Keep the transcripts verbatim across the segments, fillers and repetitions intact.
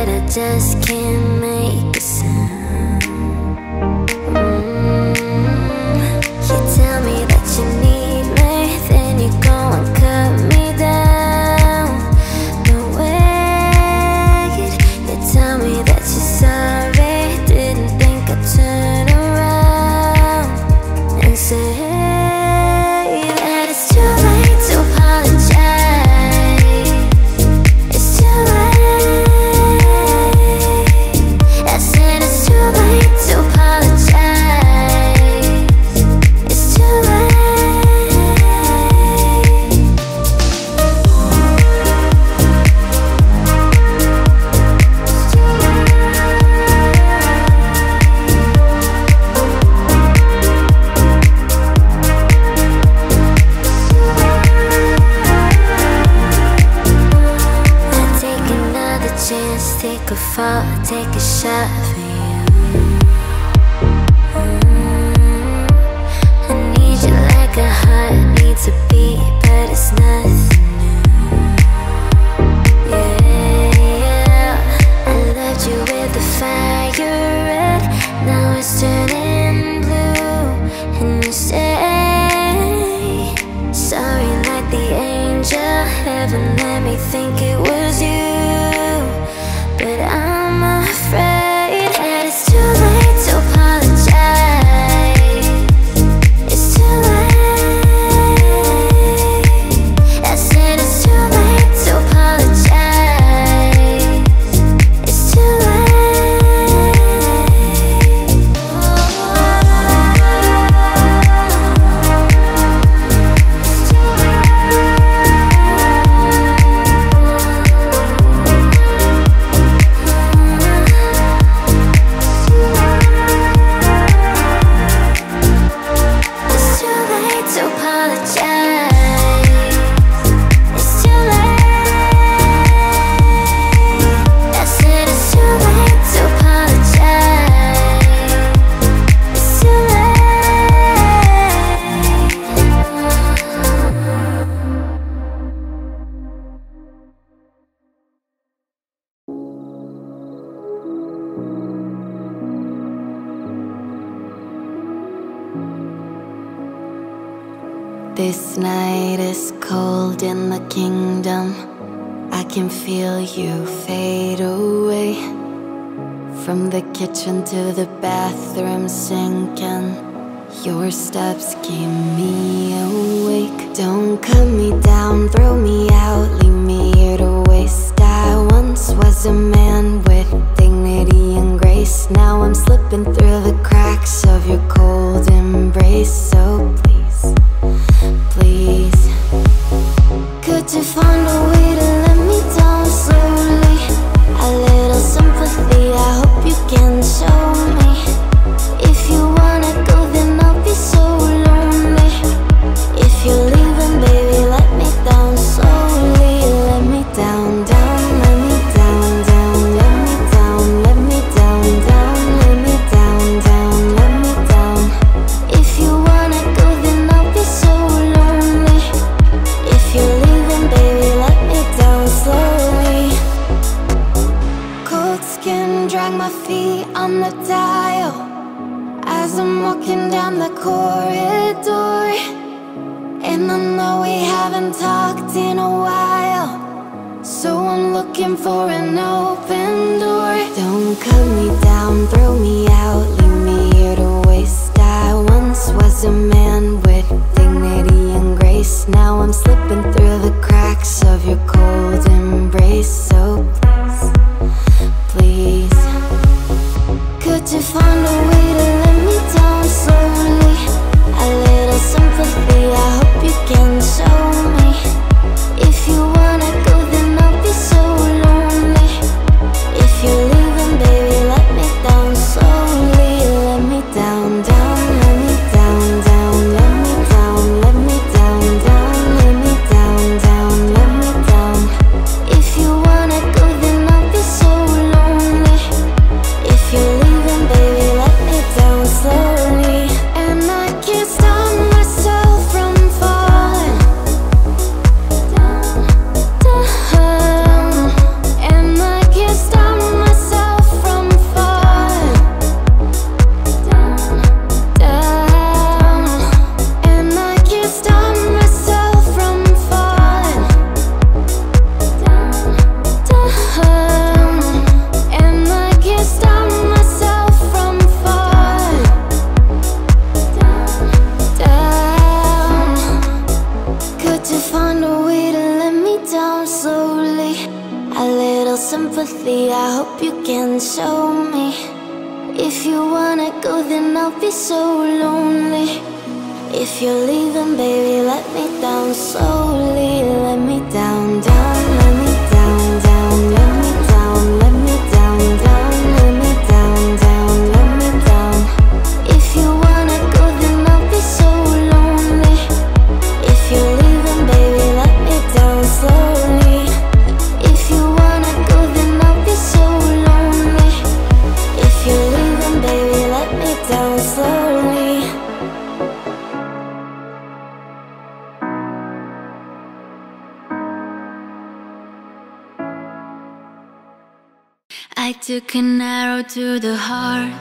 but I just can't make a sound. mm. You tell me that you need me, then you go and cut me down. No way. You tell me that you're sorry, didn't think I'd turn around and say that it's too late to apologize. It's too late. I said it's too late to apologize. It's too chance, take a fall, take a shot for you. mm. I need you like a heart needs a beat, but it's nothing new. Yeah, I loved you with the fire red, now it's turning blue. And you say sorry like the angel, heaven let me think it was you. But I'm afraid that it's too late to apologize. It's too late. I said it's too late to apologize. It's too This night is cold in the kingdom. I can feel you fade away. From the kitchen to the bathroom sinking, your steps keep me awake. Don't cut me down, throw me out, leave me here to waste. I once was a man with dignity and grace. Now I'm slipping through the cracks of your cold embrace. So please, please, could you find a way to let me down slowly? A little sympathy, I hope you can show me. If you wanna go, then I'll be so lonely. If you're leaving, baby, let me down slowly. Let me down, down, let me down, down, let me down, let me down, down, let me down, down, let me down. If you wanna go, then I'll be so lonely. If you're leaving, baby, let me down slowly. Cold skin, drag my feet on the dial as I'm walking down the corridor. And I know we haven't talked in a while, so I'm looking for an open door. Don't cut me down, throw me out, leave me here to waste. I once was a man with dignity and grace. Now I'm slipping through the cracks of your cold embrace. So please, please, could you find a way to let me down slowly? A little sympathy, I hope you can show me. If you wanna go, then I'll be so lonely. If you're leaving, baby, let me down slowly. Let me down, down, let me down, down, let me down, let me down, down, let me down, little sympathy, I hope you can show me. If you wanna go, then I'll be so lonely. If you're leaving, baby, let me down slowly. Let me down, down, let me down, down, let me down, let me down, down, let me down, down, let me down. If you wanna go, then I'll be so lonely. If you're leaving, baby, let me down slowly. If you wanna go, then I'll be so lonely. If you're leaving, baby, let me down slowly. I took an arrow to the heart.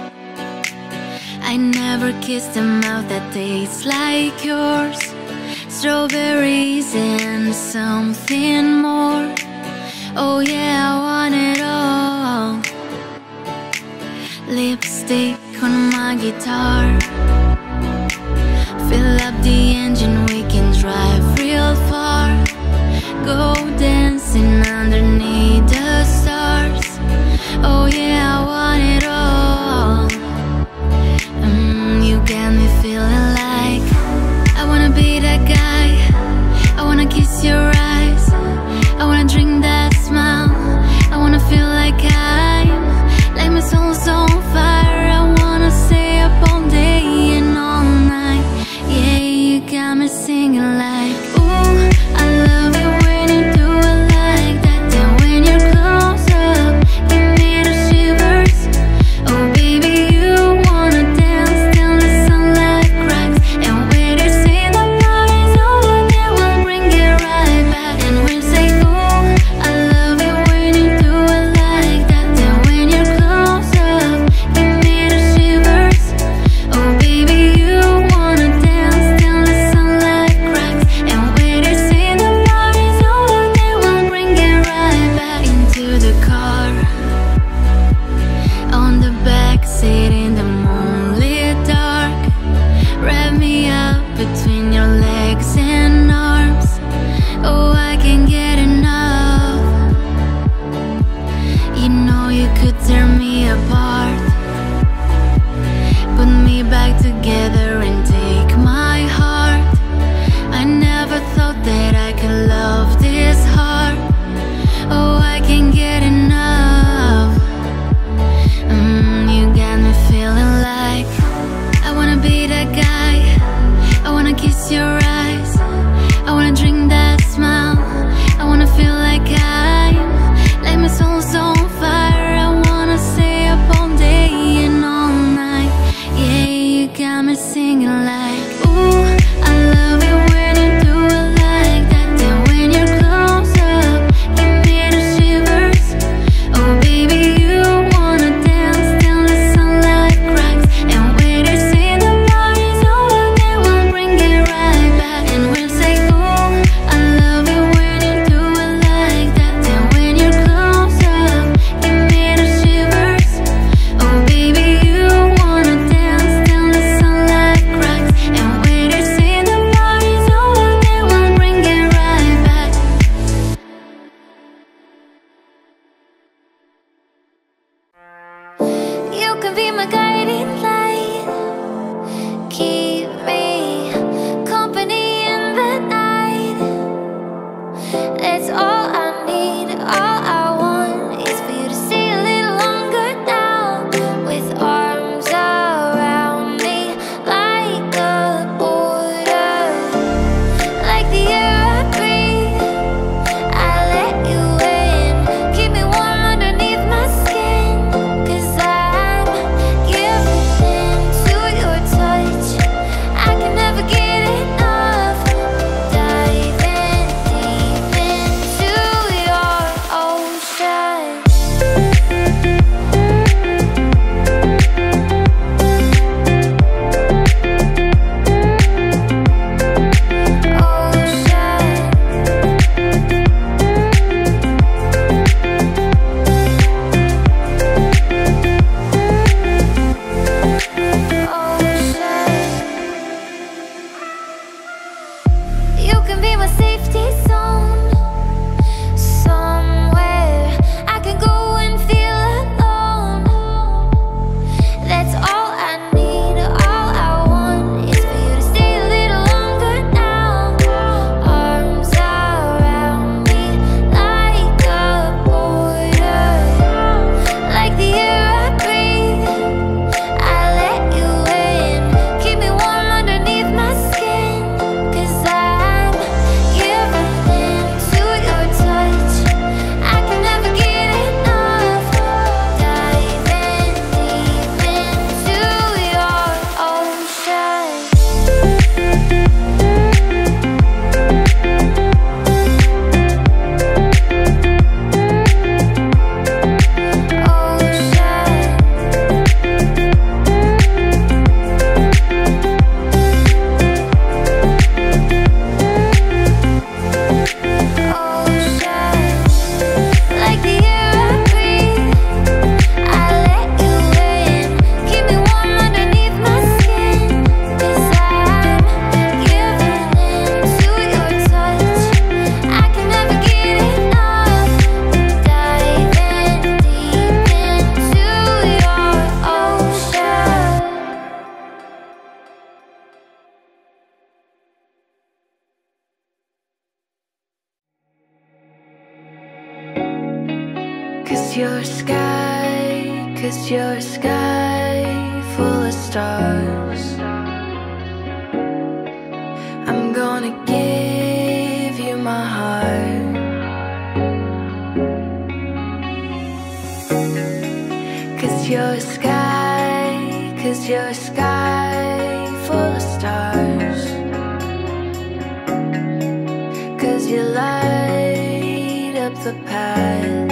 I never kissed a mouth that tastes like yours. Strawberries and something more. Oh yeah, I want it all. Lipstick on my guitar. Fill up the engine, we can drive real far. Go dancing underneath the stars. Oh yeah, I want it all. mm, You got me feeling like I wanna be that guy. I wanna kiss your eyes. I wanna drink that smile. I wanna feel like I'm like my soul's on fire. I wanna stay up all day and all night. Yeah, you got me you're a sky, cause you're a sky full of stars. I'm gonna give you my heart. Cause you're a sky, cause you're a sky full of stars. Cause you light up the path.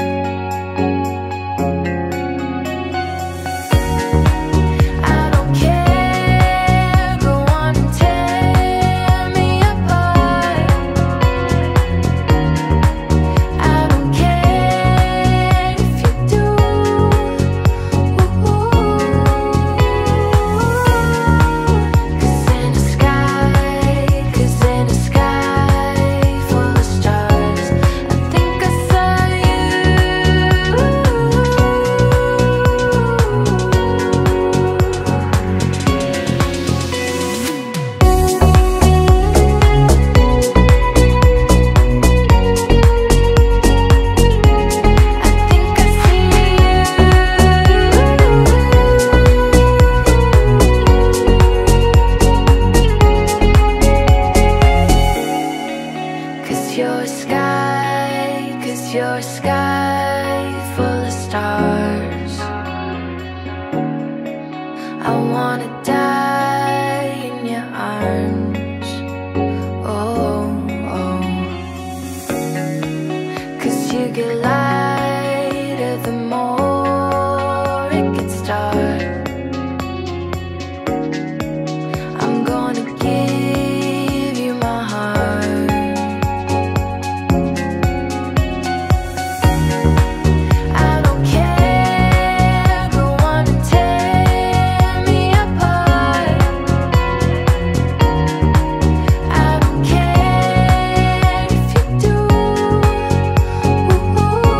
You're a sky, cause you're a sky full of stars. I wanna die in your arms. Oh, oh. Cause you get lighter the more it gets dark. I'm gonna give you my heart. Ooh.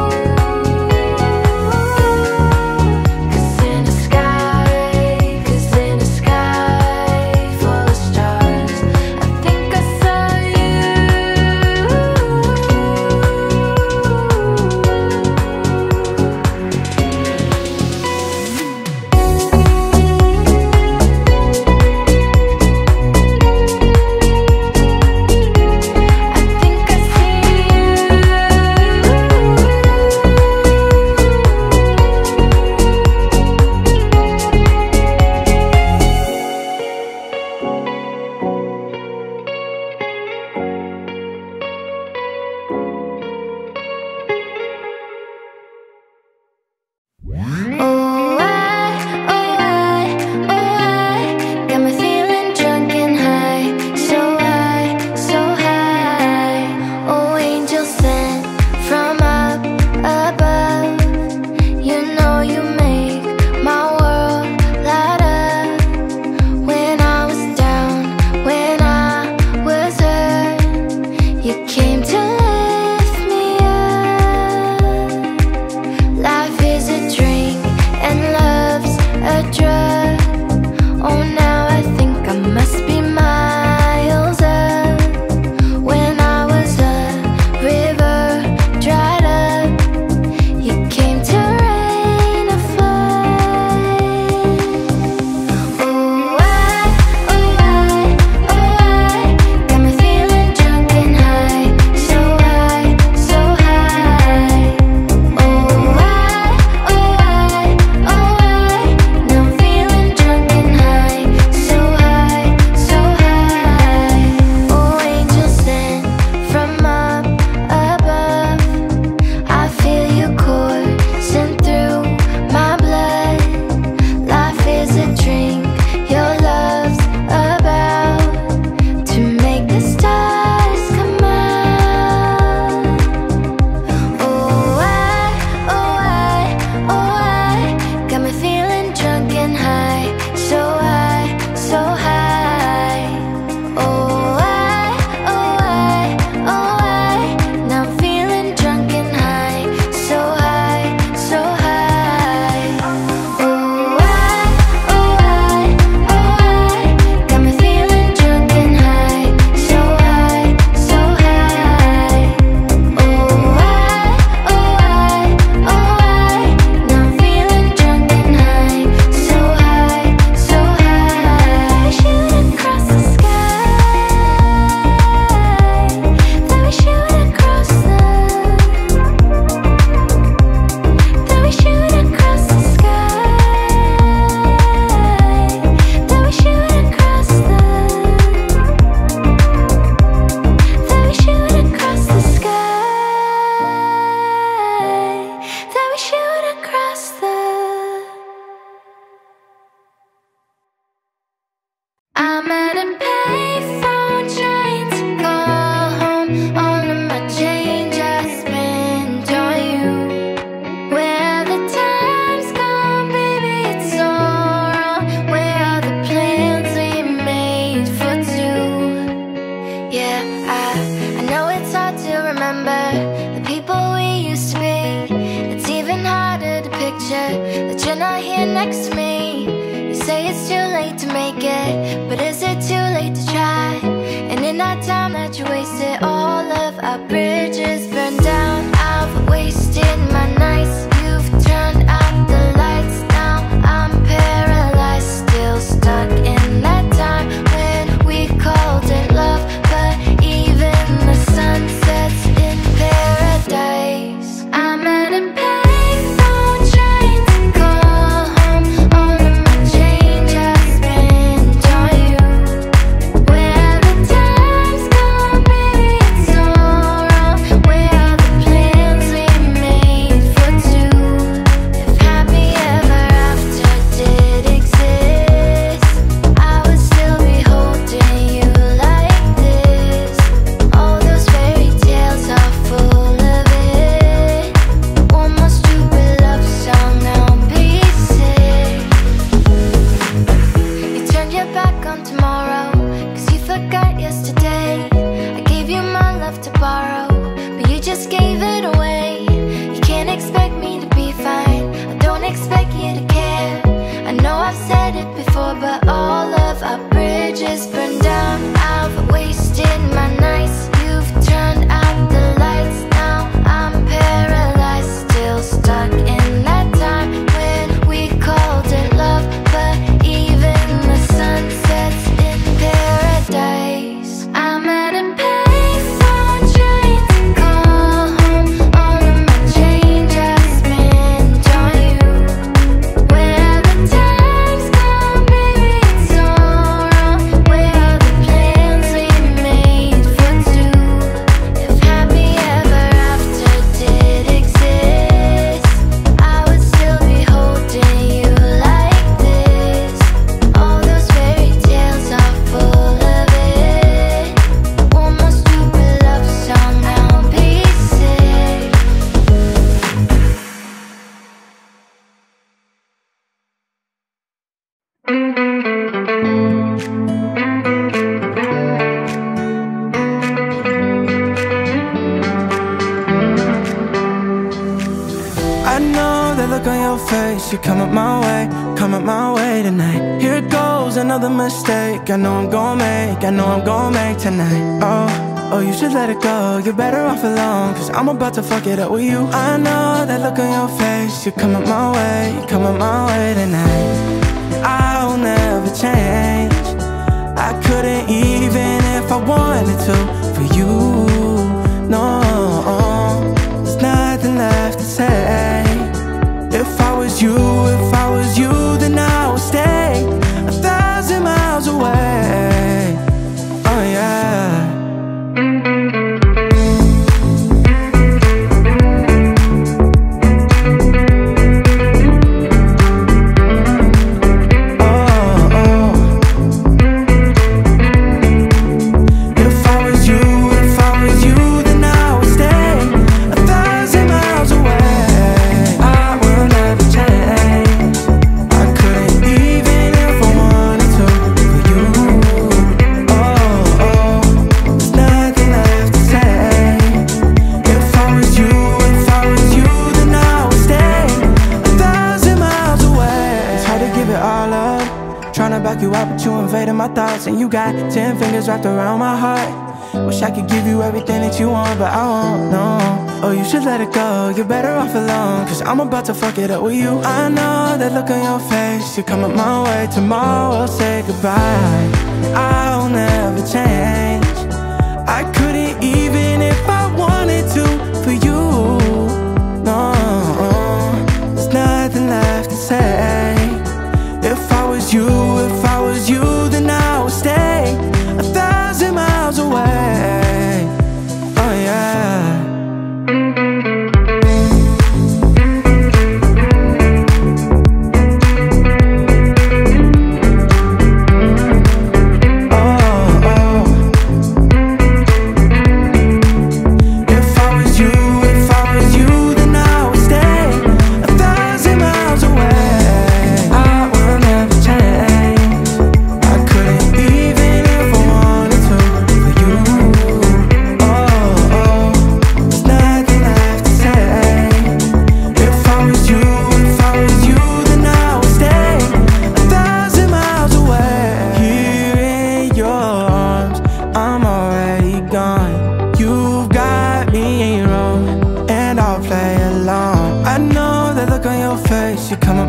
remember the people we used to be. It's even harder to picture that you're not here next to me. You say it's too late to make it, but is it too late to try? And in that time that you wasted, all of our bridges burned down. I've wasted my nights, you've turned out the lights. Now I'm paralyzed, still stuck in that time when we called it love. But even the sun sets in paradise. I'm at a payphone trying to call home. All of my change I spent on you. Where the time's gone, baby, it's all wrong. Where are the plans we made for two? If happy ever after did exist, I would still be holding you like this. All those fairy tales are full of it. One more stupid love song, now be sick. You turned your back on tomorrow, cause you forgot yesterday. I gave you my love to borrow, but you just gave it away. You can't expect me to be fine, I don't expect you to care. I know I've said it before, but all of our bridges burned down. I've wasted my nights, you've turned out the lights. Now I'm paralyzed, still stuck in that time when we called it love. But even the sun sets in paradise. I'm at a payphone trying to call home. All of my change I spent on you. Where the time's gone, baby, it's all wrong. Where are the plans we made for two? If happy ever after did exist, I would still be holding you like this. All those fairy tales are full of it. One more stupid love song, now be sick. I know that look on your face. You're coming my way, coming my way tonight. Here goes another mistake. I know I'm gon' make, I know I'm gon' make tonight. Oh, oh, you should let it go. You're better off alone, cause I'm about to fuck it up with you. I know that look on your face. You're coming my way, you're coming my way tonight. I'll never change. I couldn't even if I wanted to for you. No, there's nothing left to say. If I was you, if I was you, then I would stay a thousand miles away. Oh yeah. Oh, oh. If I was you, if I was you, then I would stay a thousand miles away. I will never change. I couldn't even if I wanted to for you. Oh, oh, there's nothing left to say. If I was you, if I was you, then I would stay a thousand miles away. It's hard to give it all up, trying to back you up, but you invading my thoughts. And you got ten fingers wrapped around my heart. Wish I could give you everything that you want, but I won't, no. Oh, you should let it go, you're better off alone, cause I'm about to fuck it up with you. I know that look on your face. You're coming my way, tomorrow we'll say goodbye. I'll never change. I couldn't even if I wanted to for you. No, there's nothing left to say. If I was you, if I was you, then I would stay a thousand miles away. Oh yeah. Oh, oh.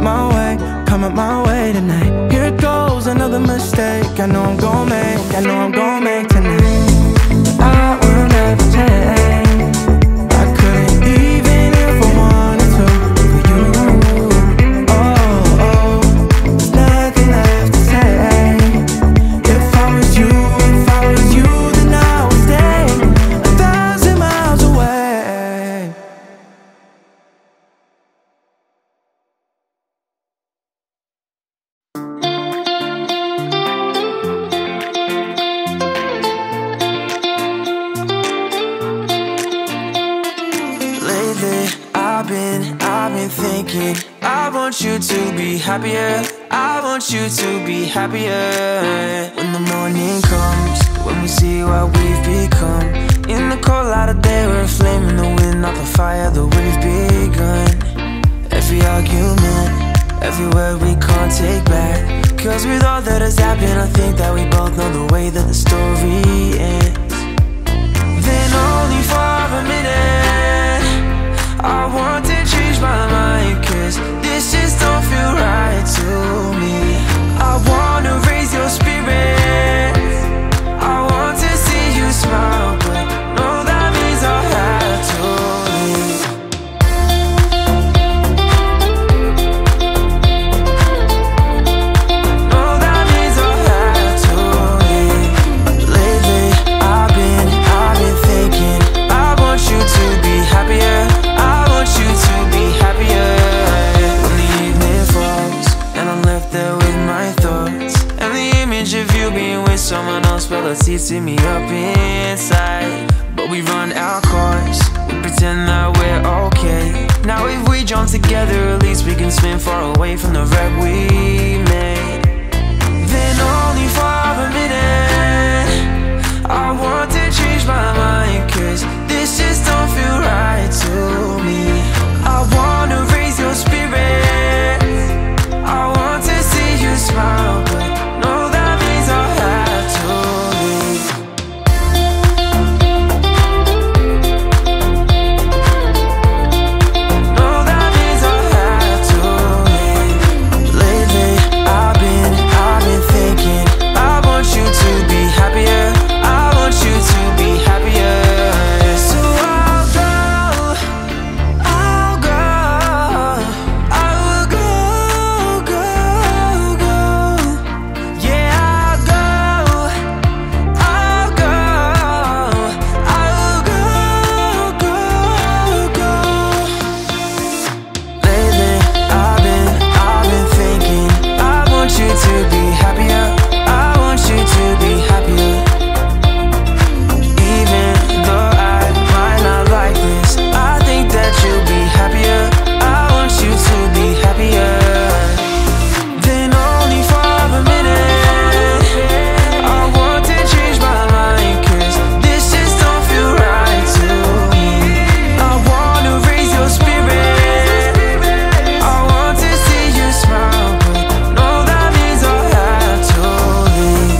my way, coming my way tonight. Here goes another mistake I know I'm gon' make, I know I'm gon' make tonight. I will never change. I couldn't even if I wanted to for you. Oh, oh, there's nothing left to say. If I was you, if I was you, then I would stay a thousand miles away. Lately, I've been, I've been thinking I want you to be happier, I want you to be happier. When the morning comes, when we see what we've become, in the cold light of day we're a flame in the wind, not the fire that we've begun. Every argument, every word we can't take back, cause with all that has happened I think that we both know the way that the story ends. Then only for a minute I want to change my mind, cause this just don't feel right to me. I wanna raise your spirits, I want to see you smile, but no, that means I'll have to leave. No, that means I'll have to leave. Lately, I've been, I've been thinking I want you to be happier, I want you to be happier. When the evening falls and I'm left there with my thoughts, and the image of you being with someone else, well, it's eating me up inside. But we run our course, we pretend that we're okay. Now if we jump together, at least we can swim far away from the wreck we made. Then only for a minute I want to change my mind, cause this just don't feel right to me. I wanna raise your spirits, I want to see you smile, but no, that means I'll have to leave. No, that means I'll have to leave. Lately, I've been, I've been thinking I want you to be happier, I want you to be happier. So I'll go, I'll go, I will go, go, go. Yeah, I'll go, I'll go, I will go, go, go. Lately, I've been, I've been thinking I want you to be happier, I want you to be happier. Even though I might not like this, I think that you'll be happier, I want you to be happier. Then only for a minute I want to change my mind, cause this just don't feel right to me. I wanna raise your spirit, I want to see you smile, but no, that means I'll have to leave.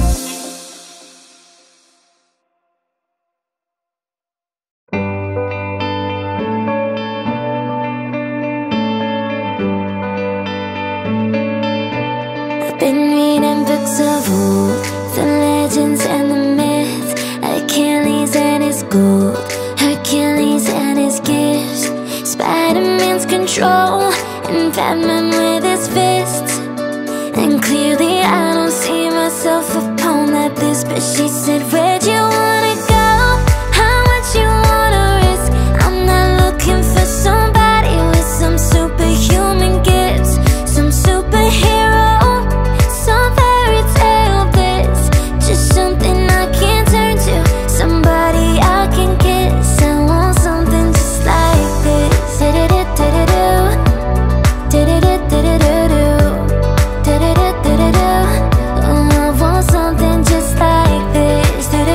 I've been reading books of old, the legends and the myths, Achilles and his gold, Hercules and his gifts, Spider-Man's control, and Batman with his fists. And clearly I don't see myself upon that list, but she said, where'd you wanna go? How much you wanna risk? I'm not looking for somebody with some superhuman gifts, some superhero, some fairy tale bliss, just something I can turn to, somebody I can kiss. I want something just like this. Da-da-da-da-da-do, da-da-da-da-da-do, da-da-da-da-da-do. Oh, I want something just like this. Da-da-da-da-da-do,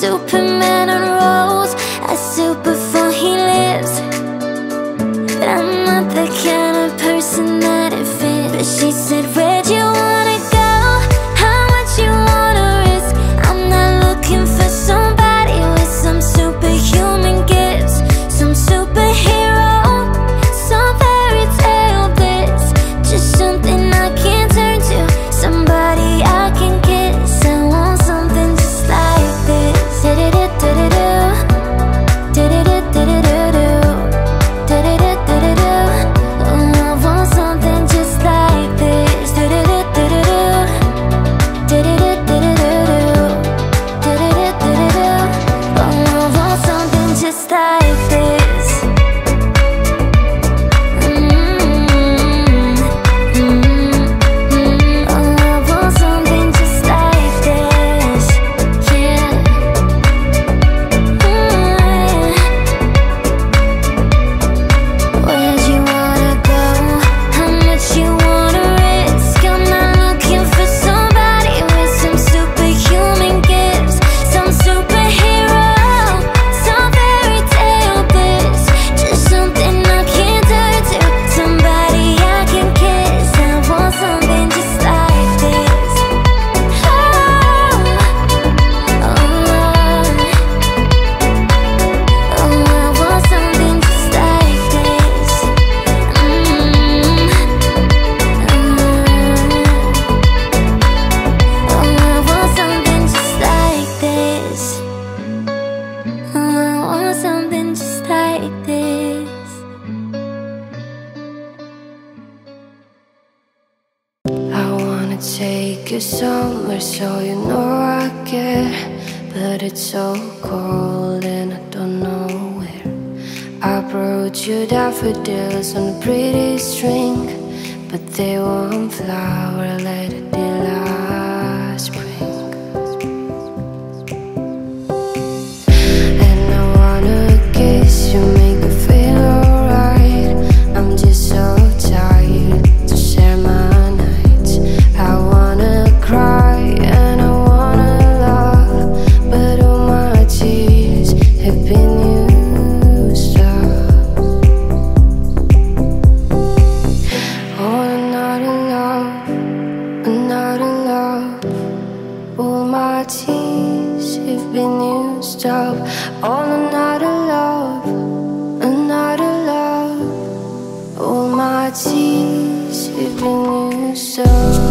Superman unrolls a suit before he lives. But I'm not the kind of person that it fits. But she said, where'd you wanna go? How much you wanna risk? I'm not looking for somebody with some superhuman gifts, some superhero, some fairy tale bliss. Just something I can turn to, somebody I can kiss. I want something just like this. Da-da-da-da-da-do, da-da-da-da-da-do, da-da-da-da-da-do. Oh, I want something just like this. Da-da-da-da-da-do, da-da-da-da-da-do, da-da-da-da-da-do. Oh, I want something just like this. Mm-hmm. Mm-hmm. Oh, I want something just like this. Yeah. Mm. Where'd you wanna go? How much you wanna risk? I'm not looking for somebody with some superhuman gifts, some superhero, some fairy tale bliss. Just something I can turn to, somebody I can kiss. I want something just like this. Oh, oh, oh, I want something just like this. Mm, oh, I want something just like this. Oh, I want something just like this. I wanna take you somewhere so you know I care. But it's so cold and I don't know where. I brought you daffodils on a pretty string, but they won't flower like they did last spring. And I wanna kiss you, make you feel alright. I'm just so tired to share my nights. I wanna cry and I wanna laugh, but all my tears have been used up. Oh, another love, another love. All my tears have been used up. On another love, another love. All my tears have been used up.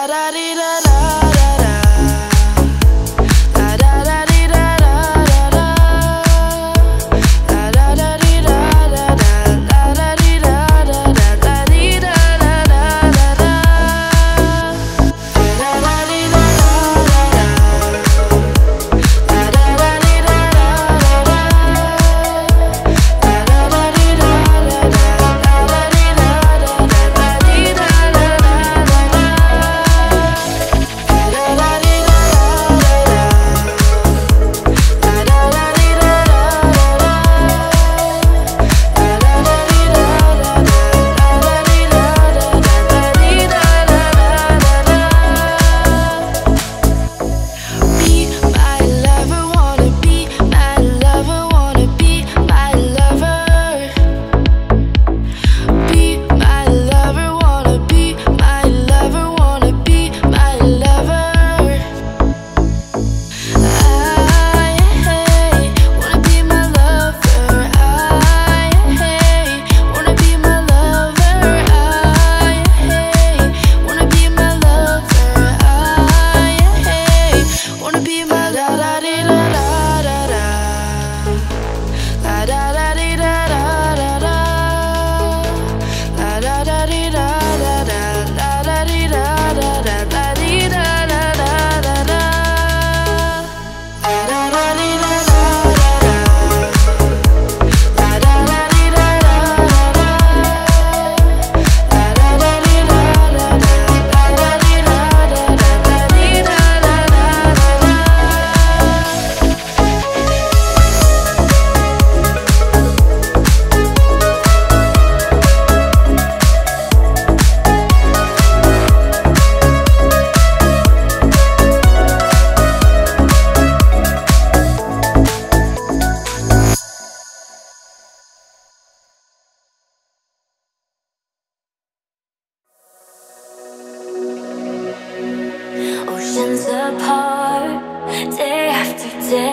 Oceans apart, day after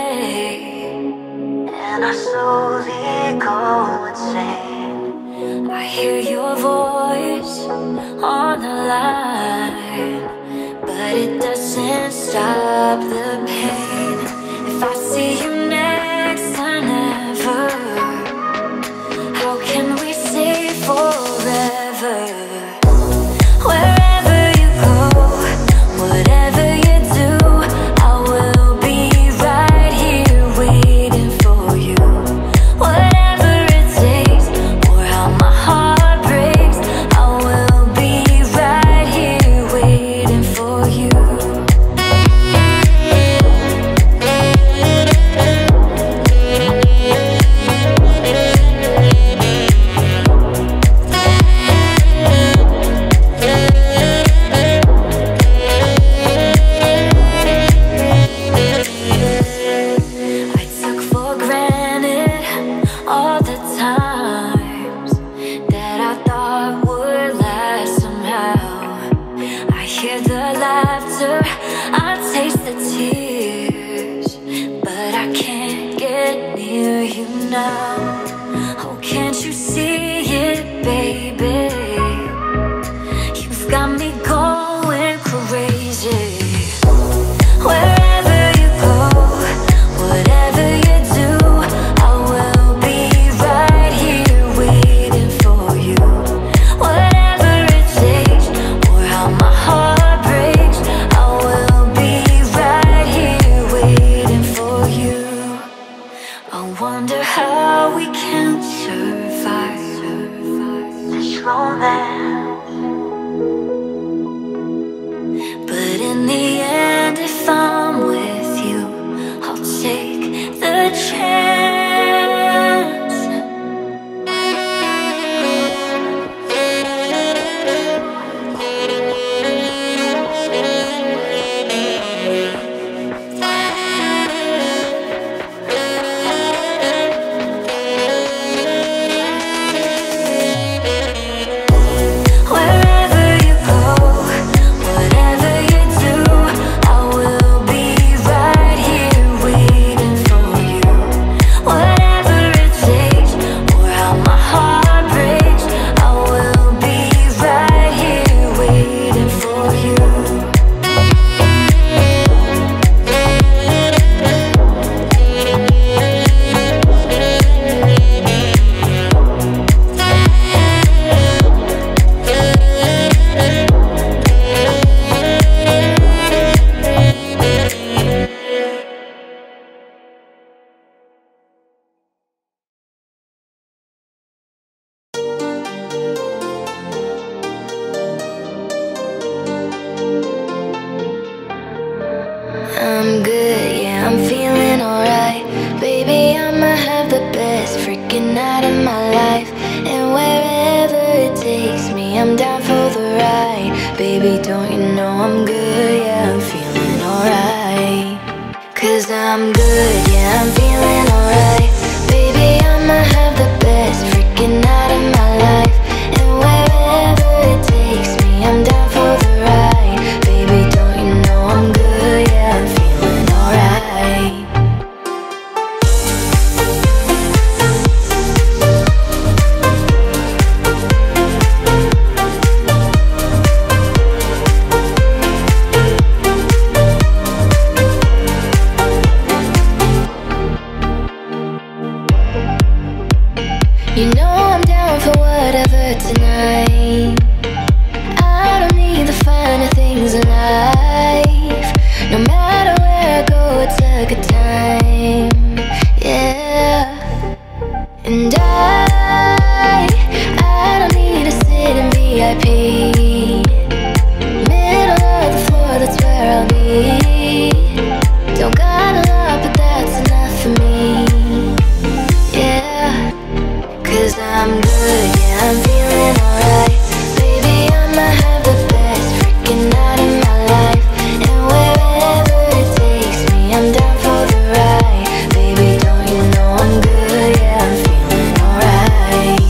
day, and I slowly go insane. I hear your voice on the line, but it doesn't stop the pain. If I see you next to never, how can we say forever? Wherever you go, whatever you do, I will be right here waiting for you. Whatever it takes, or how my heart breaks, I will be right here waiting for you. Wherever you go, whatever you do, I'm good, yeah, I'm feeling alright. Baby, I'ma have the best freaking night of my life. And wherever it takes me, I'm down for the ride. Baby, don't you know I'm good, yeah, I'm feeling alright. Cause I'm good, yeah, I'm feeling alright. Baby, I'ma have the best freaking night of my life. And wherever it takes me, I'm down for the ride. Baby, don't you know I'm good, yeah, I'm feeling alright. You know I'm down for whatever tonight. I don't need the finer things in life. No matter where I go, it's a good time. Yeah. And I, I don't need to sit in V I P. Middle of the floor, that's where I'll be. Don't got a lot, but that's enough for me. Yeah. Cause I'm good, yeah, I'm feeling alright. Baby, I'ma have the best freaking night of my life. And wherever it takes me, I'm down for the ride. Baby, don't you know I'm good, yeah, I'm feeling alright.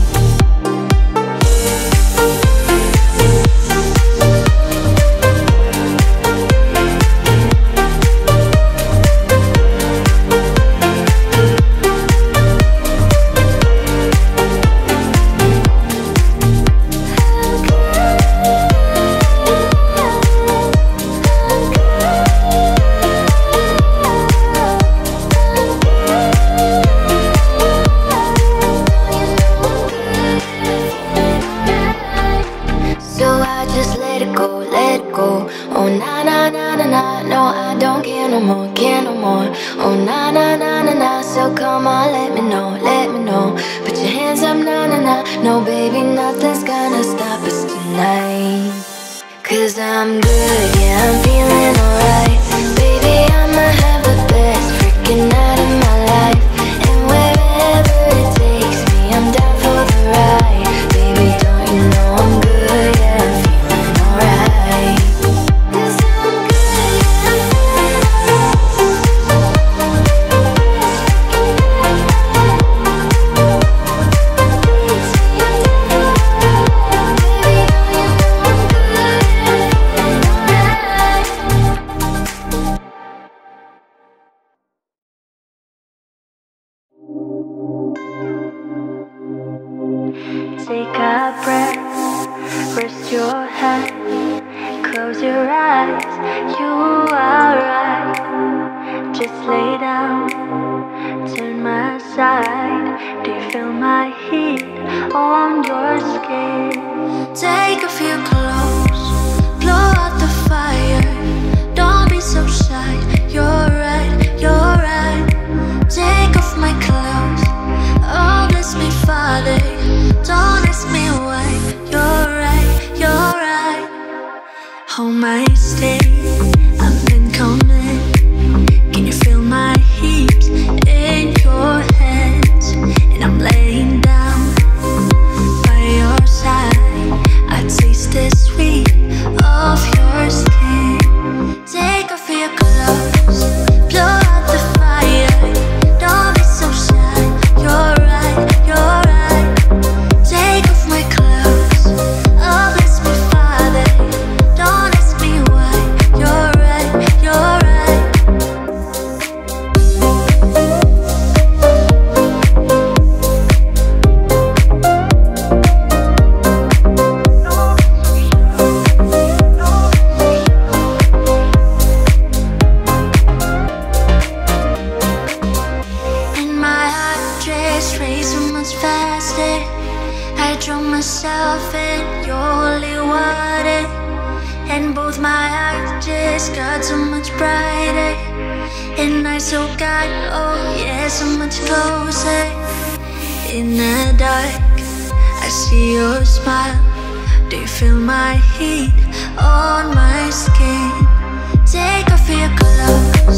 So I just let it go, let it go. Oh na na na na na, no I don't care no more, care no more. Oh na na na na na, so come on, let me know, let me know. Put your hands up, na na na. No baby, nothing's gonna stop us tonight. Cause I'm good, yeah, I'm feeling alright. Baby, I'ma have the best freaking night of my life. And wherever it takes me, I'm down for the ride. Baby, don't you know I'm good, yeah, I'm feeling alright. Cause I'm good, yeah, I'm Take a breath, rest your head, close your eyes, you are right. Just lay down, turn my side. Do you feel my heat on your skin? Take a few close, blow out the fire. Don't be so shy, you're right, you're right. Take off my clothes, oh bless me Father. Don't ask me why, you're right, you're right. Hold my stay, I've been coming. Can you feel my heat in your hands? And I'm laying down by your side. I taste the sweet of your skin. Take off your clothes, blow out the fire. Don't be so shy, you're right, you're right. Take off my clothes, oh bless me Father. Don't ask me why, you're right, you're right. And my heart just racing much faster. I drown myself in your holy water. And both my eyes just got so much brighter. And I so got, oh yeah, so much closer. In the dark, I see your smile. Do you feel my heat on my skin? Take off your clothes,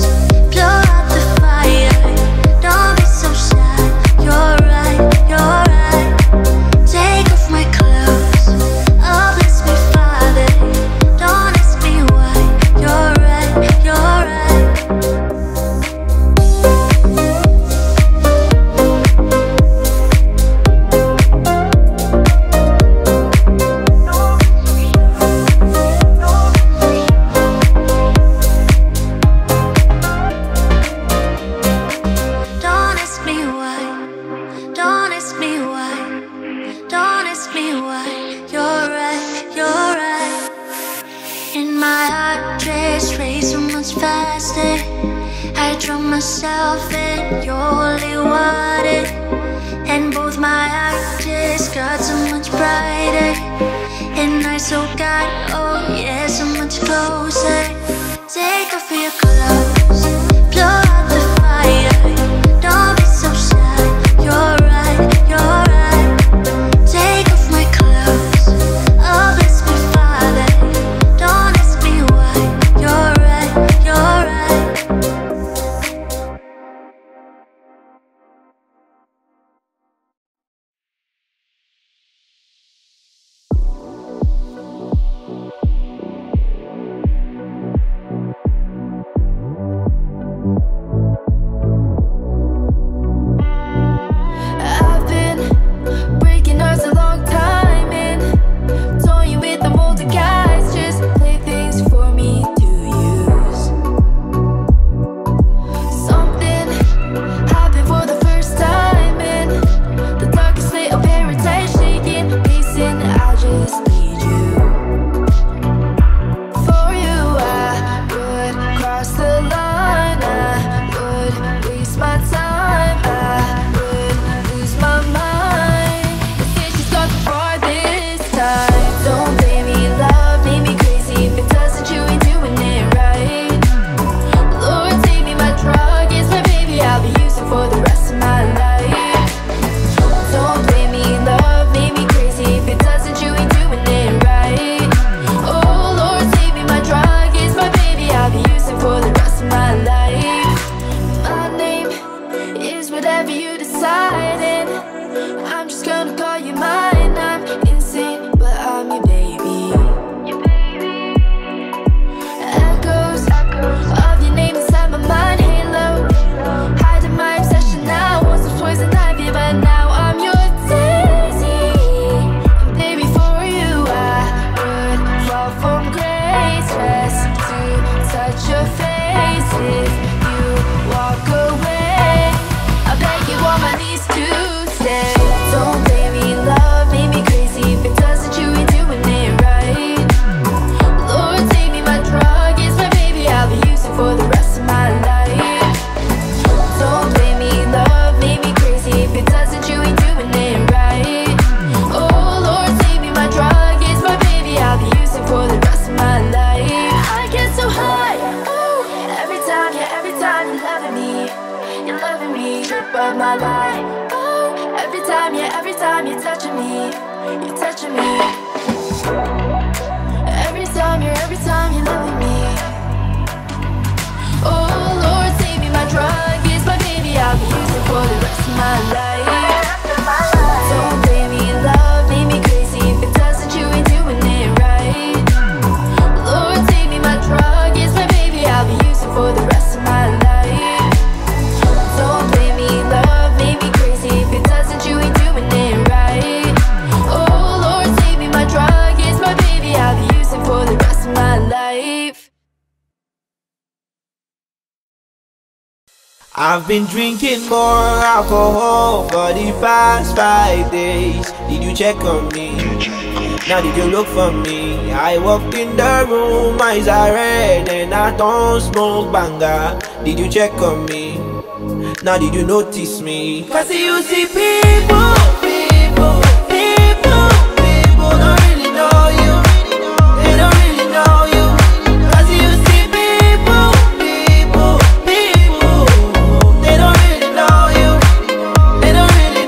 control myself and you only want it. And both my eyes just got so much brighter, and I so got, oh yeah, so much closer. Take off your clothes, blow out the fire. Don't be so shy, you're right, you're right. Take off my clothes, oh bless me Father. Don't ask me why, you're right, you're right. I've been drinking more alcohol for the past five days. Did you check on me? Now did you look for me? I walked in the room, eyes are red, and I don't smoke banga. Did you check on me? Now did you notice me? Cause you see people, people, people, people don't really know you. They don't really know you. Cause you see people, people, people, they don't really know you. They don't really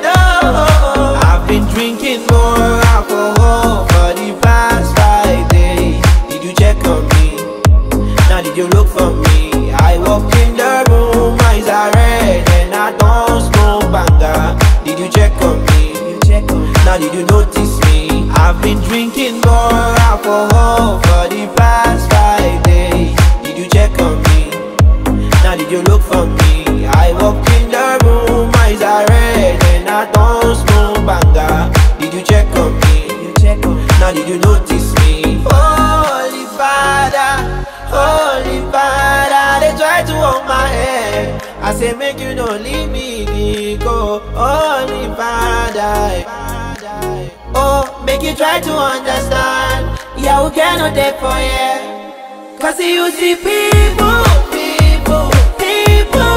know. I've been drinking more alcohol for the past five days. Did you check on me? Now did you look for me? I walked in the room, eyes are red, and I don't smoke banga. Did you check on me? Now did you notice me? I've been drinking more alcohol for the past five days. Did you check on me? Now did you look for me? I walked in the room, eyes are red, and I don't smoke banga. Did you check on me? Now did you notice me? Holy Father, Holy Father, they try to hold my hand. I say make you don't leave me go. Holy Father, oh, make you try to understand. Yeah, we cannot there for you. Cause you see people, people, people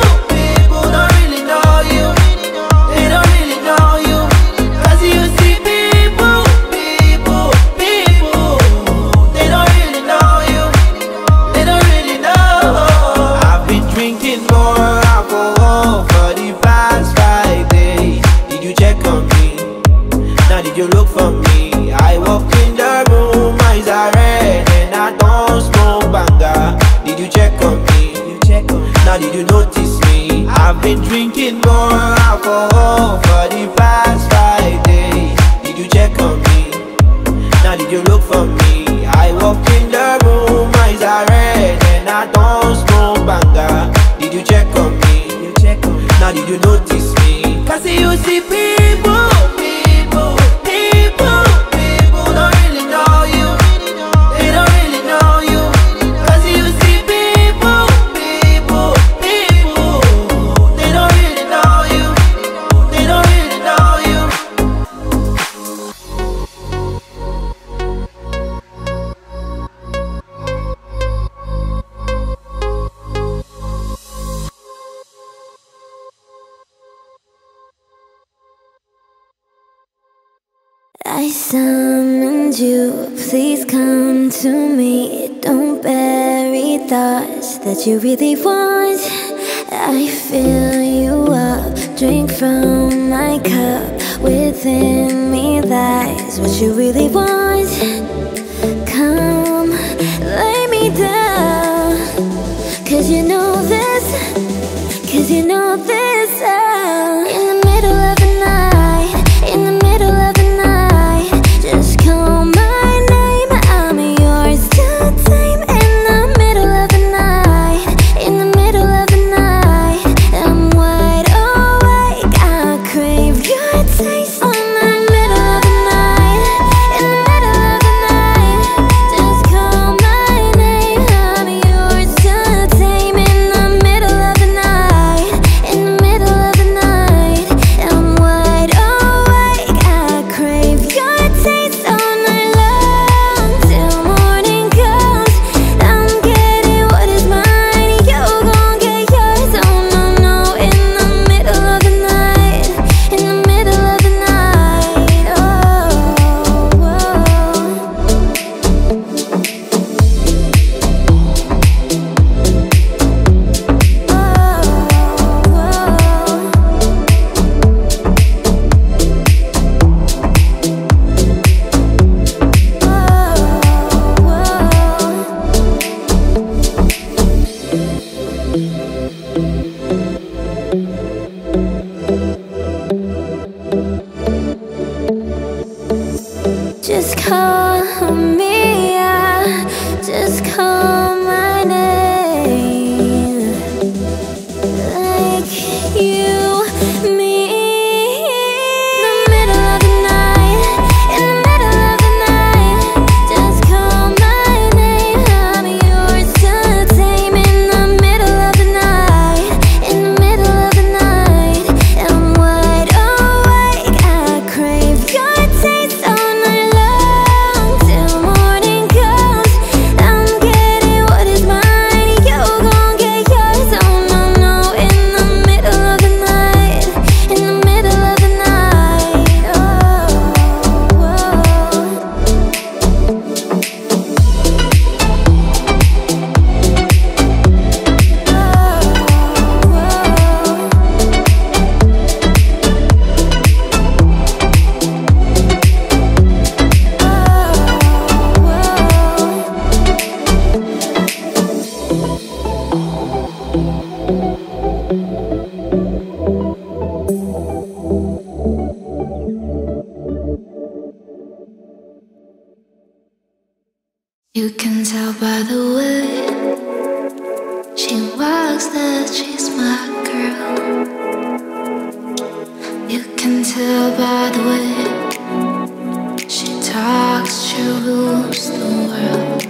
and I don't smoke banga. Did you check on me? You check on me. Now did you notice me? Cause you see people, people, people, people don't really know you. They don't really know you. Cause you see people, people, people, they don't really know you. They don't really know you. I summoned you, please come to me. Don't bury thoughts that you really want. I fill you up, drink from my cup. Within me lies what you really want. Come, lay me down. Cause you know this, cause you know this uh, in the middle of the night, in the middle of the night, just call my name, I'm yours to tame. In the middle of the night, in the middle of the night, I'm wide awake, I crave your taste. On the middle of the night, in the middle of the night, just call my name, I'm yours to tame. In the middle of the night, in the middle of the night, I'm wide awake, I crave your taste. All night long till morning comes, I'm getting what is mine, you gon' get yours. Oh no, no, in the middle of the night, in the middle of the night, oh, just call me, yeah, just call my name, like you mean. In the middle of the night, in the middle of the night, just call my name, I'm yours to tame. In the middle of the night, in the middle of the night, I'm wide awake, I crave your taste. All night long till morning comes, I'm getting what is mine, you gon' get yours. Oh no, no, in the middle of the night, in the middle of the night, oh, You can tell by the way she walks that she's my girl. You can tell by the way she talks, she rules the world.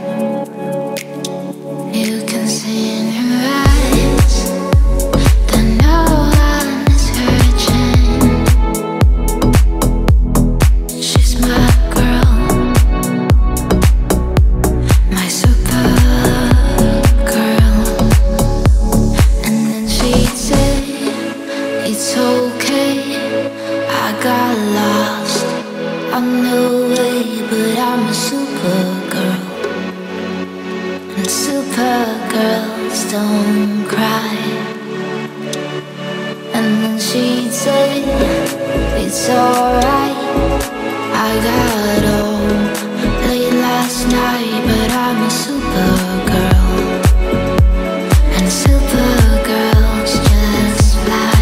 You can see in her eyes that no one is hurting. She's my girl, my super girl. And then she'd say, it's okay, I got lost on the way, but I'm a super girl. And super girls don't cry. And then she'd say, it's alright, I got home late last night, but I'm a super girl. And super girls just fly.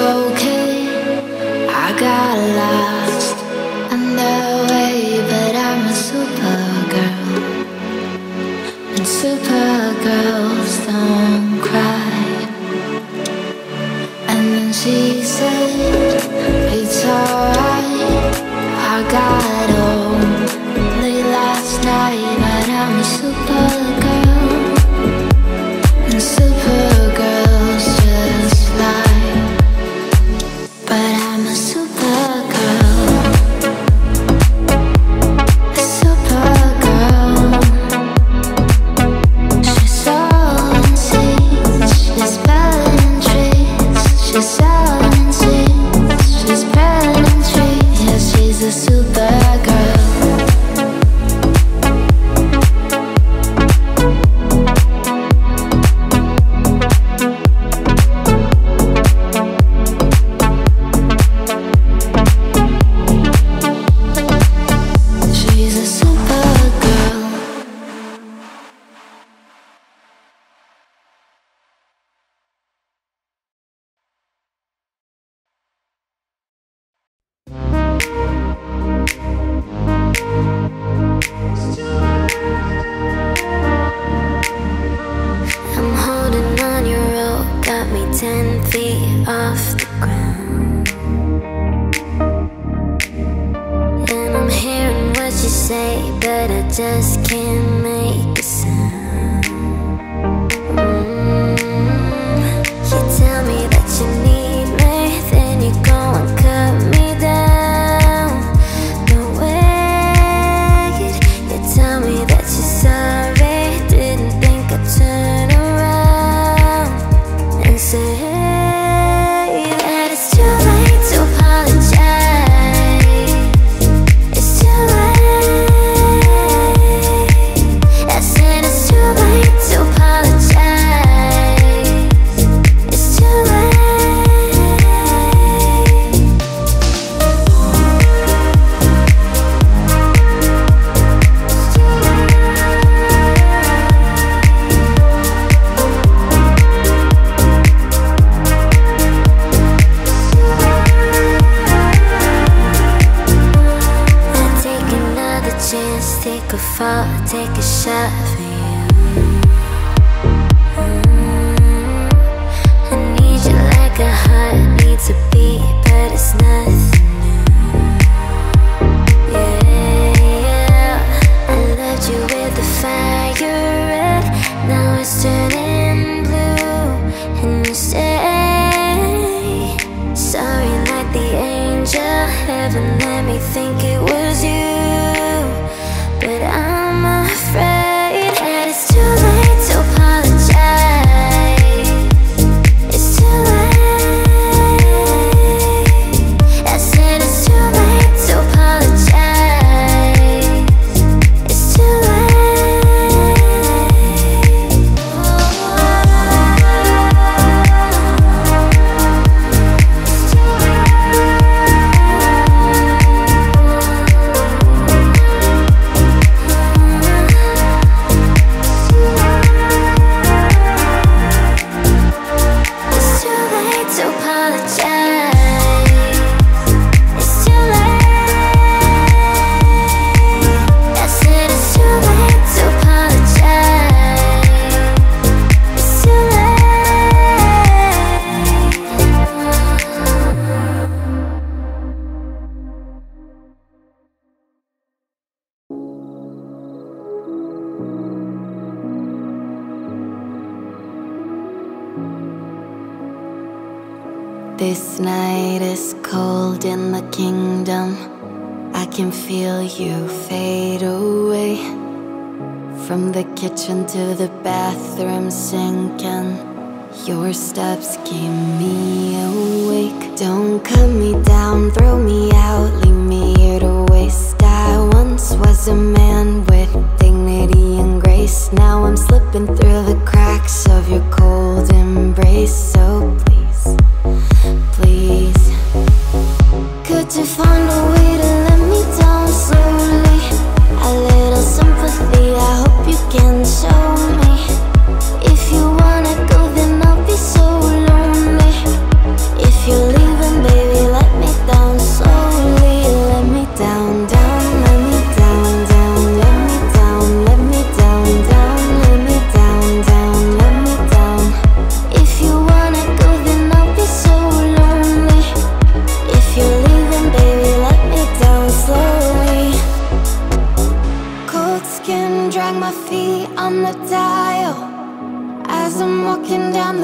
okay. I got lost on the way, but I'm a supergirl, and supergirls don't cry. And then she said, it's alright, I got home late last night, but I'm a supergirl, and supergirls just lie. But I'm a supergirl, a supergirl. She's selling seeds, she's spelling trees, she's selling seeds, she's spelling trees. Yeah, she's a supergirl. She's a supergirl. I'm holding on your rope, got me ten feet off the ground. And I'm hearing what you say, but I just can't make a sound. Mm. You tell me that you need me, then you go and cut me down. No way, you tell me that you're sorry, didn't think I'd turn around and say that it's too late to apologize. It's too late. I said it's too late to apologize. It's too late. I take another chance, take a fall, take a shot for you. Mm. I need you like a heart needs a beat, but it's nothing new. Yeah, I loved you with the fire red, now it's turning blue. And you say sorry like the angel, heaven let me think it was you. But I'm afraid that it's too late to apologize. It's too late. I said it's too late to apologize. It's too It's too late to apologize. It's too late. I said it's too late to apologize. It's too This night is cold in the kingdom. I can feel you fade away. From the kitchen to the bathroom sinking, your steps keep me awake. Don't cut me down, throw me out, leave me here to waste. I once was a man with dignity and grace. Now I'm slipping through the cracks of your cold embrace. So please, please, could you find a way to let me down slowly? A little sympathy, I hope you can show me. If you wanna go, then I'll be so lonely. If you leave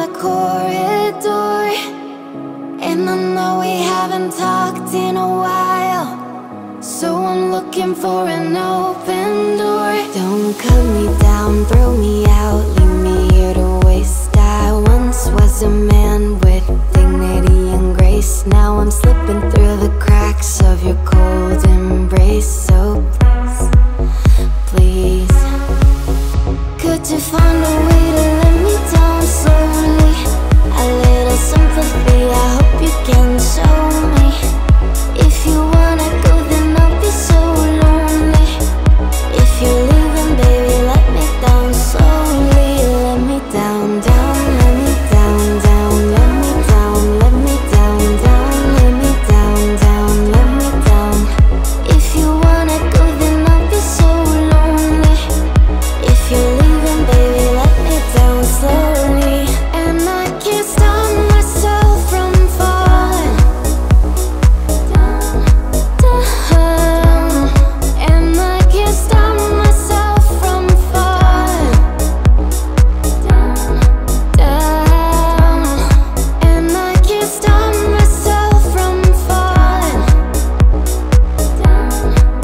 the corridor, and I know we haven't talked in a while, so I'm looking for an open door. Don't cut me down, throw me out, leave me here to waste. I once was a man with dignity and grace. Now I'm slipping through the cracks of your cold embrace. So please, please, could you find a way to let me down slowly? A little sympathy, I hope you can show me. If you wanna go, then I'll be so lonely. If you're leaving, baby, let me down slowly. Let me down, down, let me down, down, let me down, let me down, down, let me down, down, let me down. If you wanna go, then I'll be so lonely. If you're leaving, baby, let me down slowly. And I can't stop myself from falling down, down. And I can't stop myself from falling down, down. And I can't stop myself from falling down,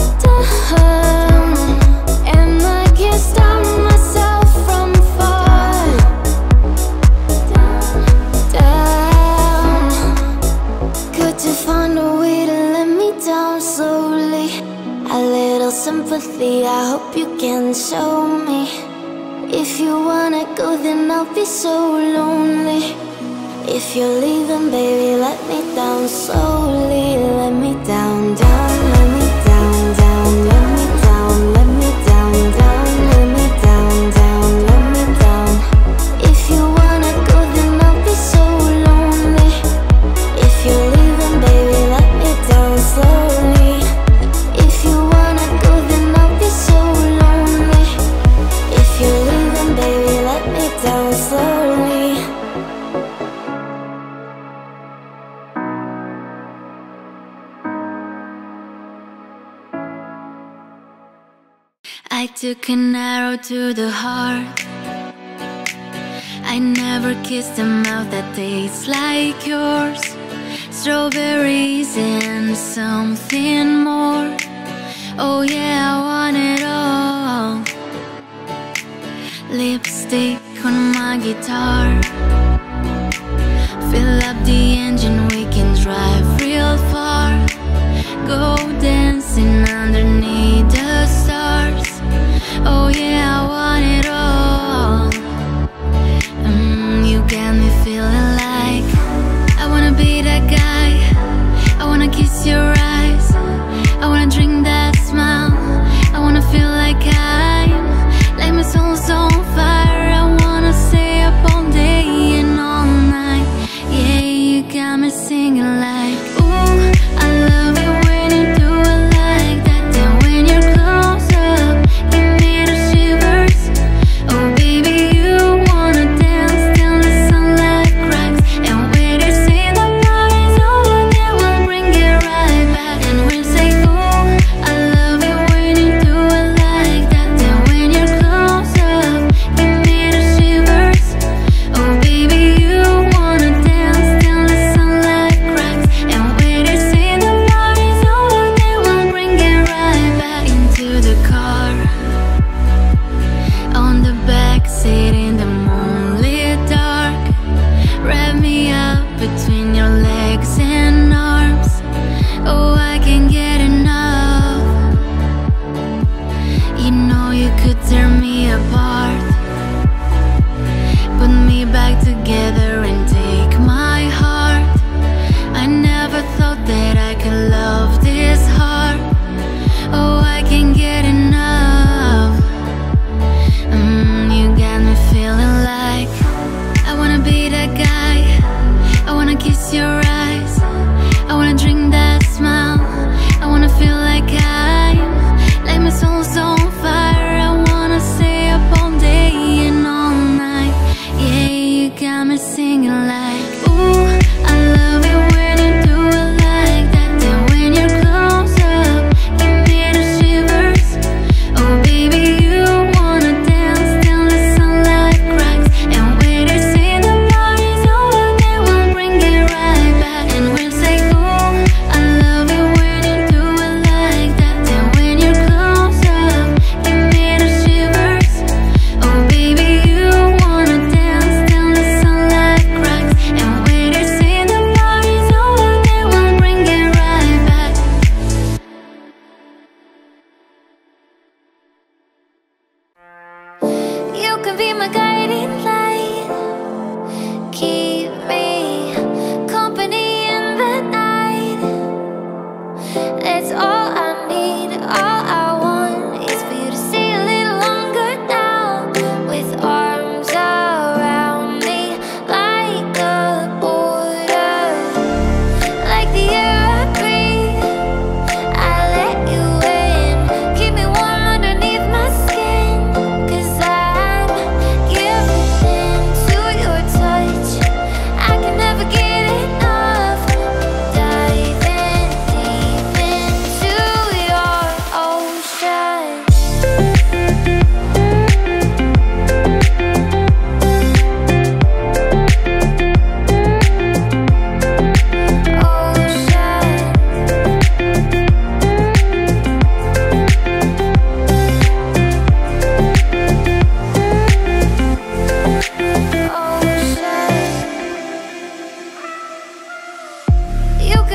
down. And I can't stop myself from falling down, down. Could you find a way to let me down slowly? A little sympathy, I hope you can show me. If you wanna go, then I'll be so lonely. If you're leaving, baby, let me down slowly. Let me down, down, let me down, down, let me down, let me down, down, let me down, down, let me down. If you wanna go, then I'll be so lonely. If you're leaving, baby, let me down slowly. If you wanna go, then I'll be so lonely. If you're leaving, baby, let me down slowly. I took an arrow to the heart. I never kissed a mouth that tastes like yours. Strawberries and something more. Oh yeah, I want it all. Lipstick on my guitar. Fill up the engine, we can drive real far. Go dancing underneath the stars. Oh yeah, I want it all. Mm, you got me feeling like I wanna be that guy. I wanna kiss your eyes. I wanna drink that smile. I wanna feel like I'm like my soul's on fire. I wanna stay up all day and all night. Yeah, you got me singing like, ooh, I love it when you do it like that. Then when you're close up, give me the shivers. Oh baby, you wanna dance till the sunlight cracks. And when you say the party's over, then we'll bring it right back. And we'll say, ooh, I love it when you do it like that. Then when you're close up, give me the shivers. Oh baby, you wanna dance till the sunlight cracks. And when you say the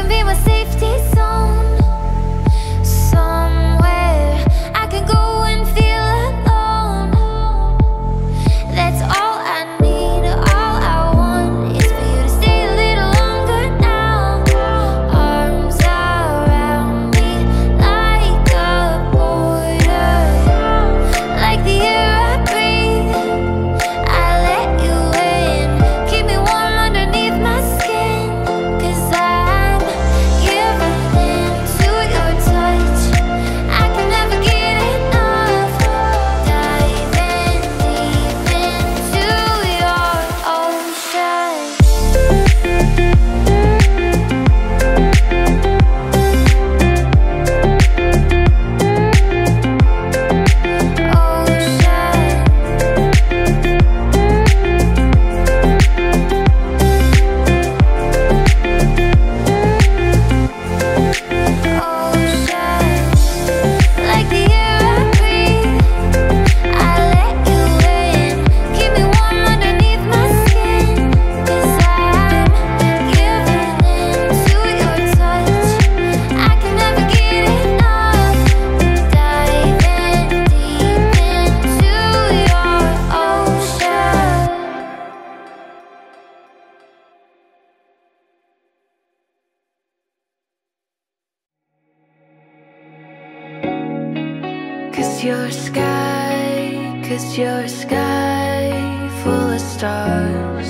can be my safety zone. Somewhere I can go and feel alone. That's all I need, all I want is for you to stay a little longer now. Arms around me like a border, like the air I breathe. I let you in, keep me warm underneath my skin. 'Cause I'm giving in to your touch, I can never get enough. Diving deep into your ocean. Like the air I breathe, I let you in, keep me warm underneath my skin. 'Cause I'm giving in to your touch, I can never get enough. Diving deep into your ocean. 'Cause you're sky, 'cause you're sky full of stars.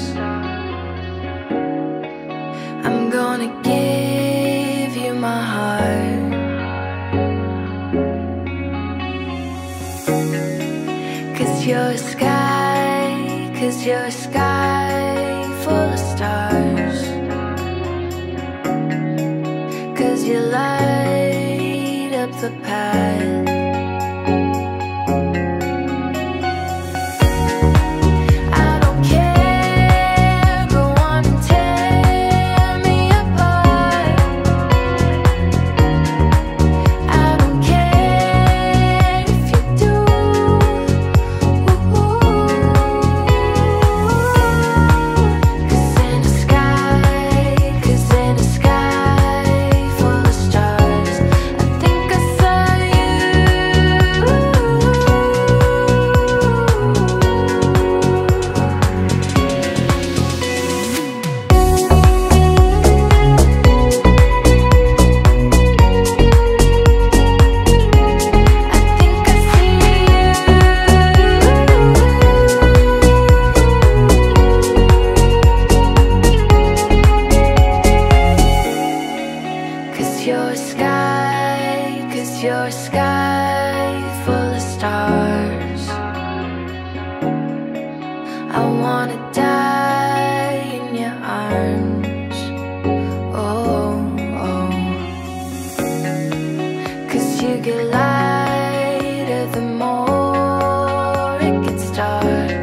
I'm gonna give you my heart. 'Cause you're sky, 'cause you're sky full of stars. 'Cause you light up the path. I don't care, go on and tear me apart. I don't care if you do. Cause in the sky, cause in the sky full of stars, I think I saw you. I think I see you. 'Cause you're sky, 'cause you're sky full of stars. I wanna die in your arms. Oh, oh. 'Cause you get lighter the more it gets dark.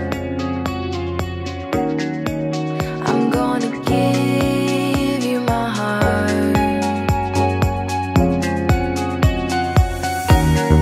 I'm gonna give you my heart.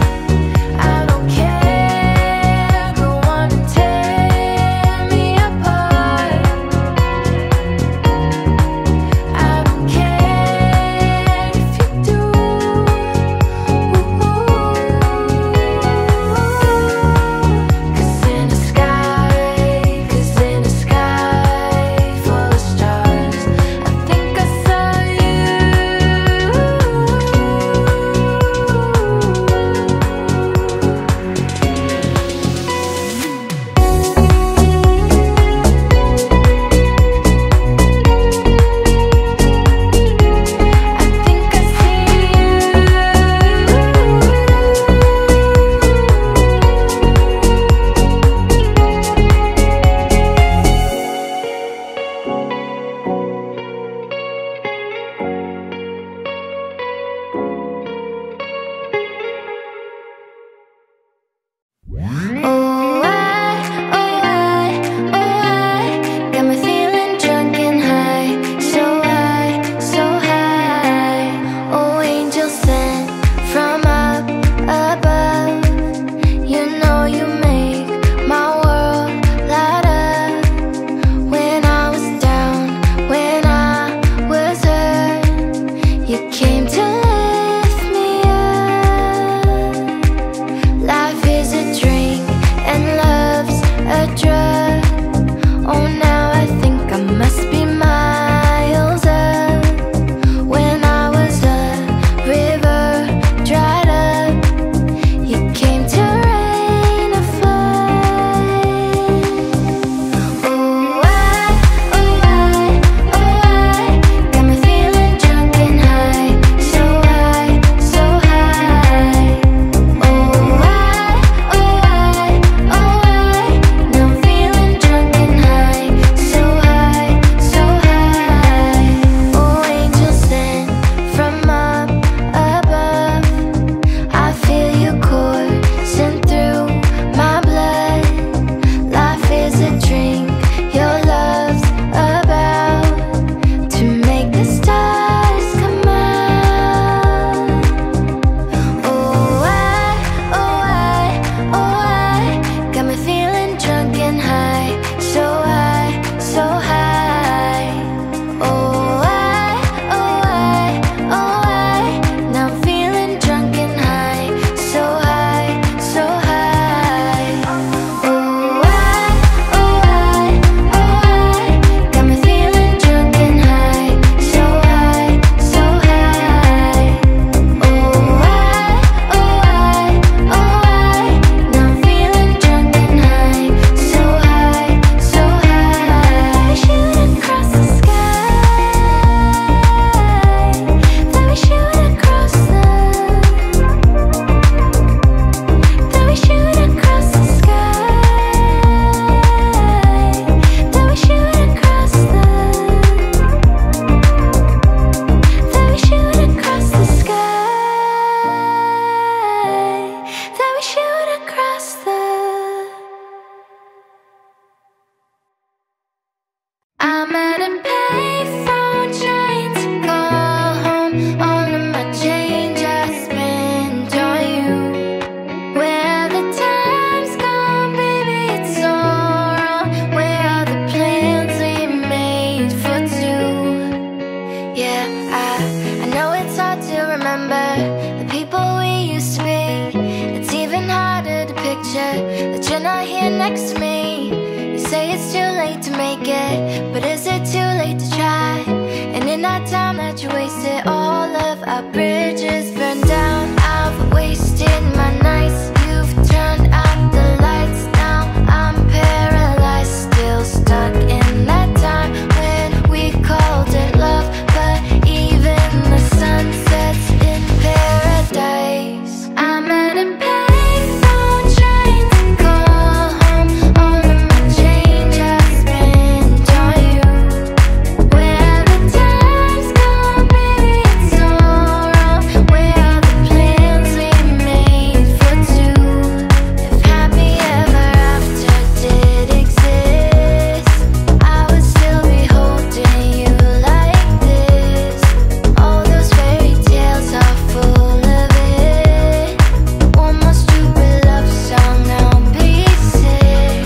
I, I know it's hard to remember the people we used to be. It's even harder to picture that you're not here next to me. You say it's too late to make it, but is it too late to try? And in that time that you wasted, all of our bridges burned down. I've wasted my nights, you've turned out the lights. Now I'm paralyzed, still stuck in that time when we called it love. But even the sun sets in paradise. I'm at a payphone trying to call home. All of my change I spent on you. Where the time's gone, baby, it's all wrong. Where are the plans we made for two? If happy ever after did exist, I would still be holding you like this. All those fairy tales are full of it. One more stupid love song, now be sick.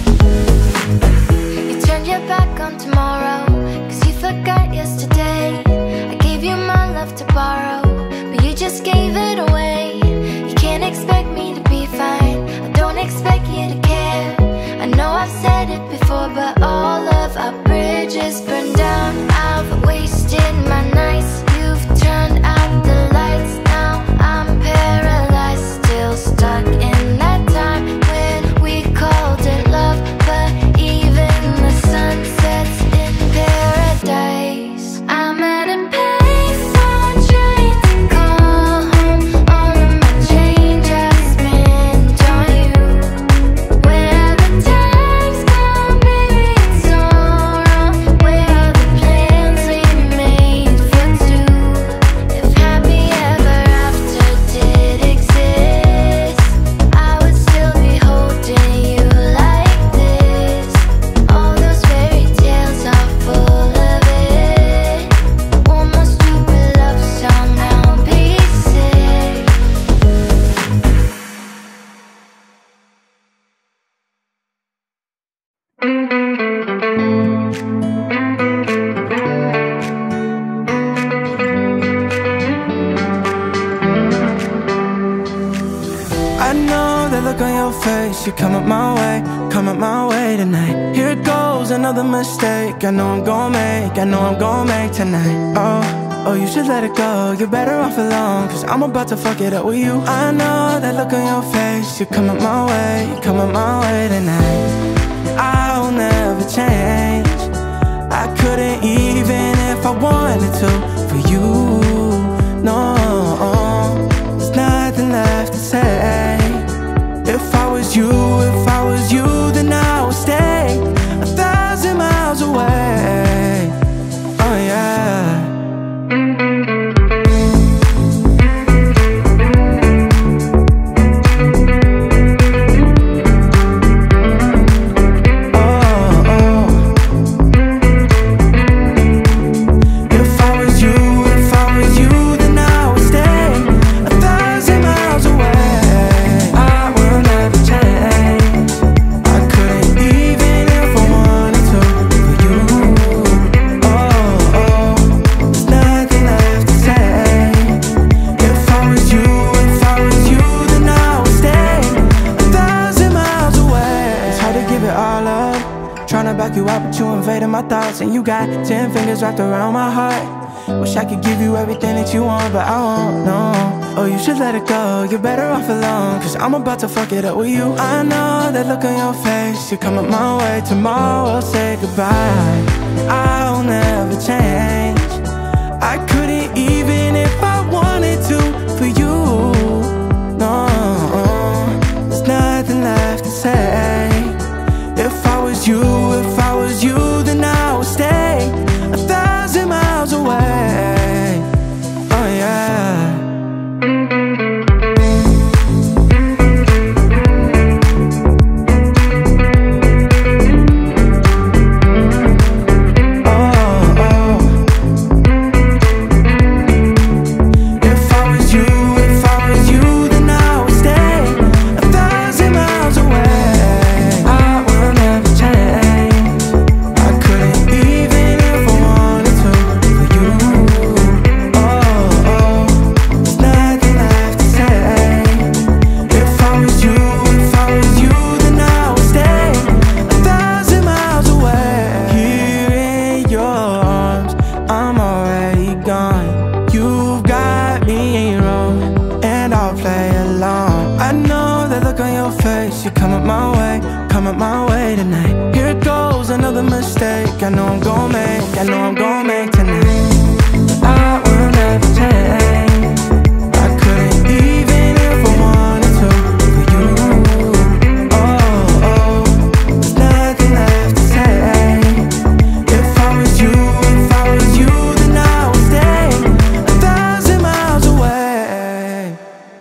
You turned your back on tomorrow, cause you forgot yesterday. I gave you my love to borrow, but you just gave it away. You can't expect me to be fine, I don't expect you to care. I know I've said it before, but all of our bridges burned down. I've wasted my nights, you've turned out the lights. Now I'm paralyzed, still stuck in that time when we called it love. But even the sun sets in paradise. I'm at a payphone trying to call home. All of my change I spent on you. Where the time's gone, baby, it's all wrong. Where are the plans we made for two? If happy ever after did exist, I would still be holding you like this. All those fairy tales are full of it. One more stupid love song, now be sick. I know that look on your face. You come up my way, come up my way tonight. Here it goes, another mistake. I know I'm gon' make, I know I'm gon' make tonight. Oh, oh, you should let it go. You're better off alone, cause I'm about to fuck it up with you. I know that look on your face. You come up my way, you come up my way tonight. I'll never change. I couldn't even if I wanted to for you. No, there's nothing left to say. If I was you, if I was you, then I would stay a thousand miles away. Oh yeah. Oh, oh. If I was you, if I was you, then I would stay a thousand miles away. I will never change. I couldn't even if I wanted to for you. Oh, oh, there's nothing left to say. If I was you, if I was you, then I would stay a thousand miles away. It's hard to give it all up, tryna back you up, but you invaded my thoughts. And you got ten fingers wrapped around my heart. Wish I could give you everything that you want, but I won't, no. Oh, you should let it go, you're better off alone, cause I'm about to fuck it up with you. I know that look on your face. You come up my way, tomorrow we'll say goodbye. I'll never change. I couldn't even if I wanted to for you. No, there's nothing left to say. If I was you, if I was you, then I would stay a thousand miles away. Oh yeah. Oh, oh. coming my way tonight. Here goes another mistake I know I'm gon' make, I know I'm gon' make tonight. I will never change. I couldn't even if I wanted to for you. Oh, oh, there's nothing left to say. If I was you, if I was you, then I would stay a thousand miles away.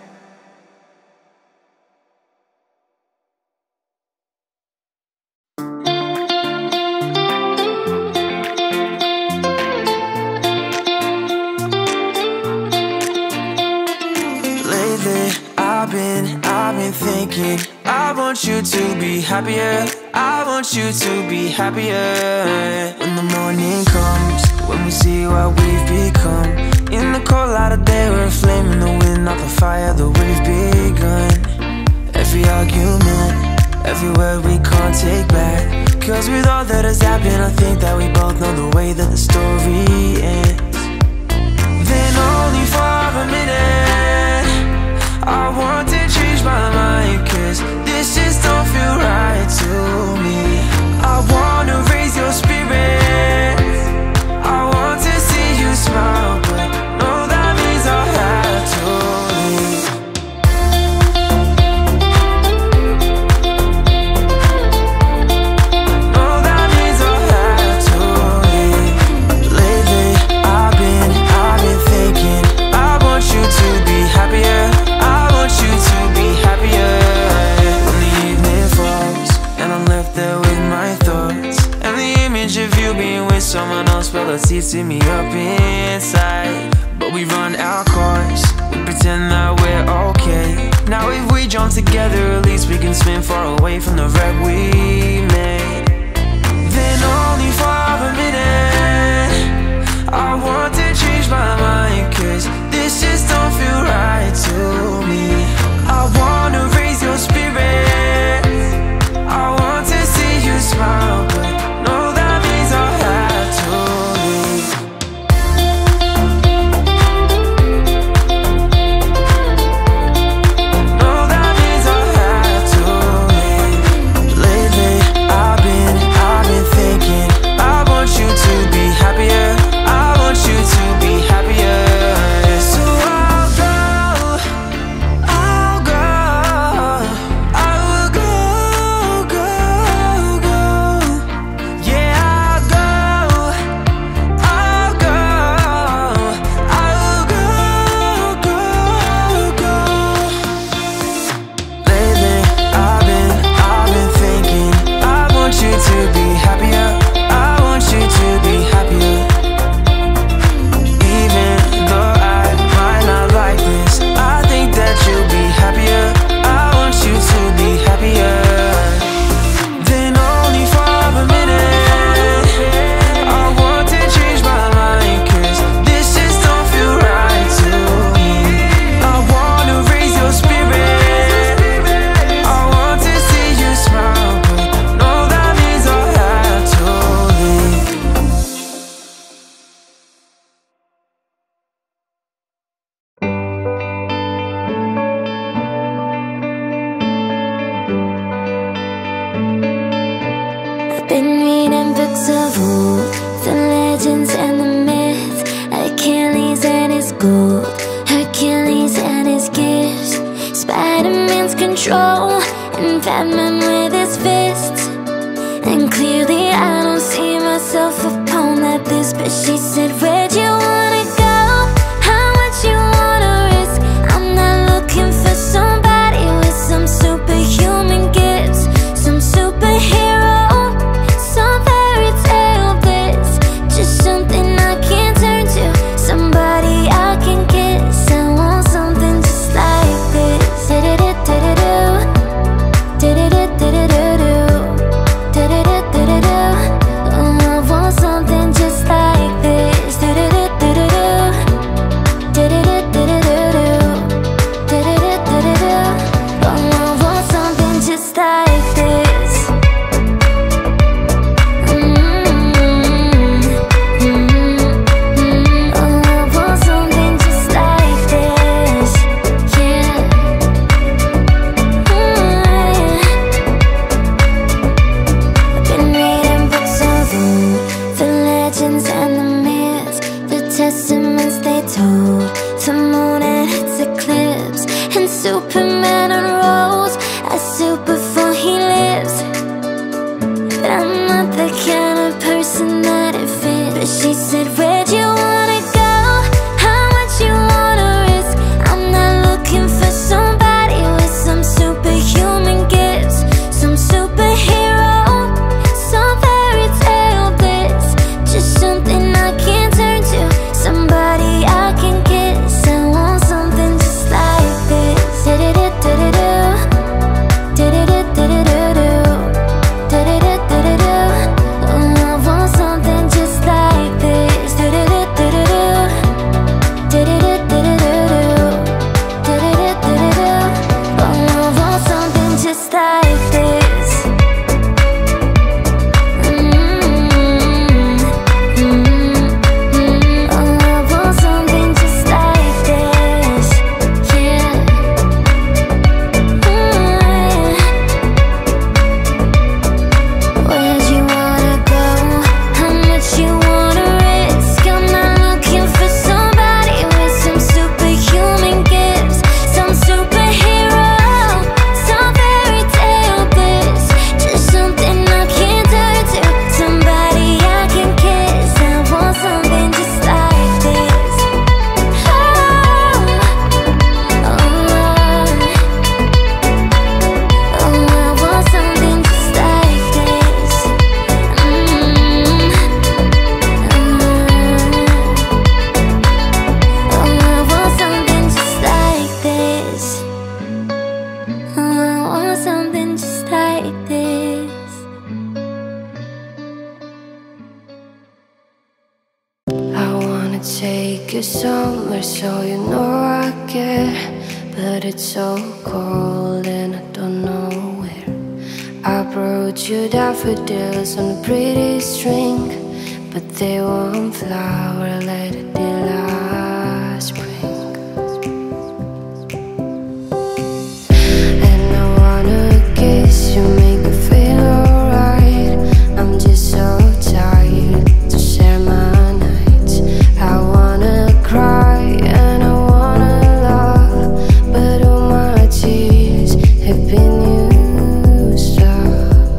I've been, I've been thinking I want you to be happier, I want you to be happier. When the morning comes, when we see what we've become, in the cold light of day we're a flame in the wind, not the fire that we've begun. Every argument, every word we can't take back, cause with all that has happened I think that we both know the way that the story ends. Then only for a minute I want to change my mind, cause this just don't feel right to me. I wanna raise your spirits, I want to see you smile, but no, that means I'll have to leave. No, that means I'll have to leave. Lately, I've been, I've been thinking I want you to be happier, I want you to be happier. When the evening falls and I'm left there with my thoughts, and the image of you being with someone else, well, it's eating me up inside. But we run our course, we pretend that we're okay. Now if we jump together, at least we can swim far away from the wreck we made. Then only for a minute I want to change my mind, cause this just don't feel right to me. I wanna raise your spirits, I want to see you smile, but no, that means I'll have to leave. No, that means I'll have to leave. Lately, I've been, I've been thinking I want you to be happier, I want you to be happier. So I'll go, I'll go, I will go, go, go. Yeah, I'll go, I'll go, I will go, go, go. Lately, I've been, I've been thinking I want you to be happier, I want you to be happier. Even though I might not like this, I think that you'll be happier, I want you to be happier. Then only for a minute I want to change my mind, cause this just don't feel right to me. I wanna raise your spirit, I want to see you smile, but no, that means I'll have to leave. I've been reading books of old, the legends and the myths, Achilles and his gold, Hercules and his gifts, Spider-Man's control, and Batman with his fists. And clearly I don't see myself upon that list, but she said, where'd you wanna go? How much you wanna risk? I'm not looking for somebody with some superhuman gifts, some superhero, some fairy tale bliss, just something I can turn to, somebody I can kiss. I want something just like this. Da-da-da-da-da-do, da-da-da-da-da-do, da-da-da-da-da-do. Oh, I want something just like this. Da-da-da-da-da-do, summer, so you know I care. But it's so cold and I don't know where. I brought you daffodils on a pretty string, but they won't flower later till last spring. And I wanna kiss you, make you feel alright. I'm just so tired to share my nights. I wanna cry and I wanna laugh, but all my tears have been used up.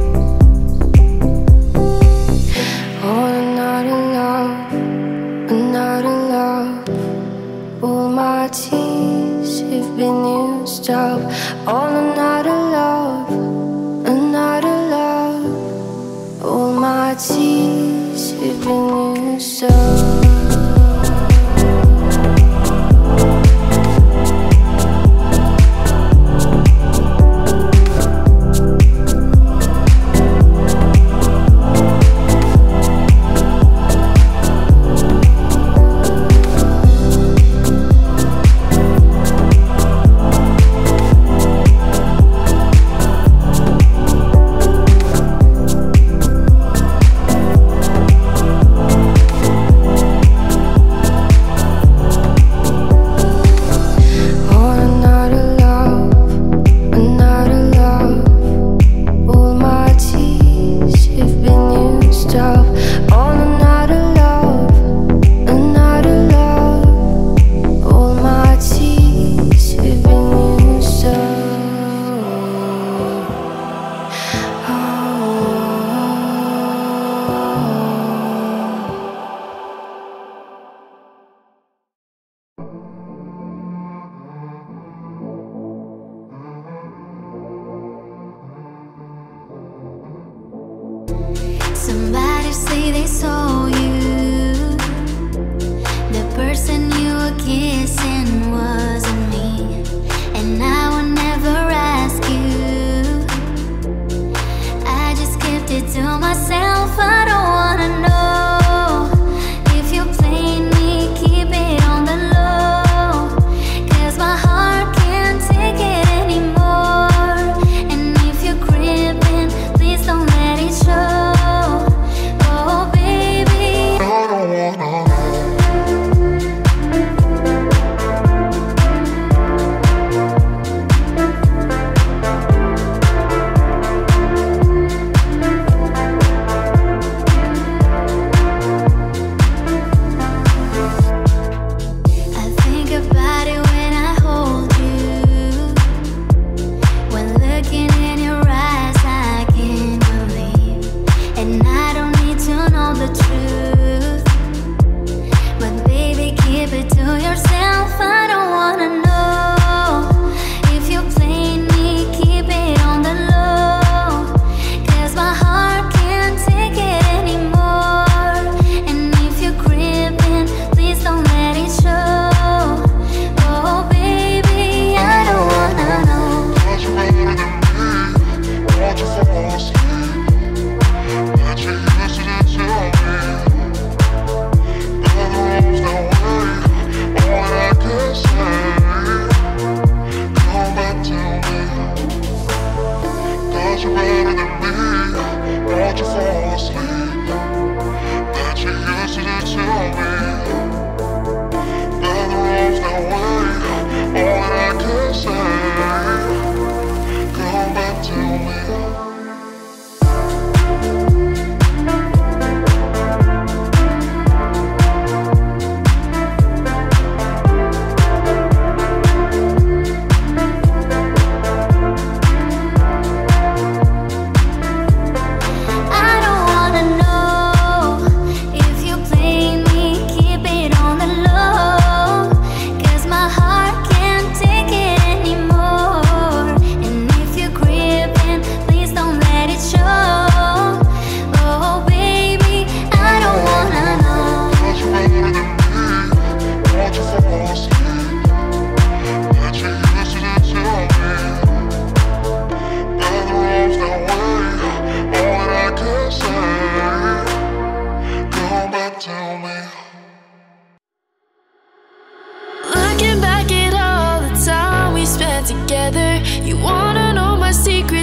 Oh, another love, another love. All my tears have been used up. On another love, another love. All my tears have been used up.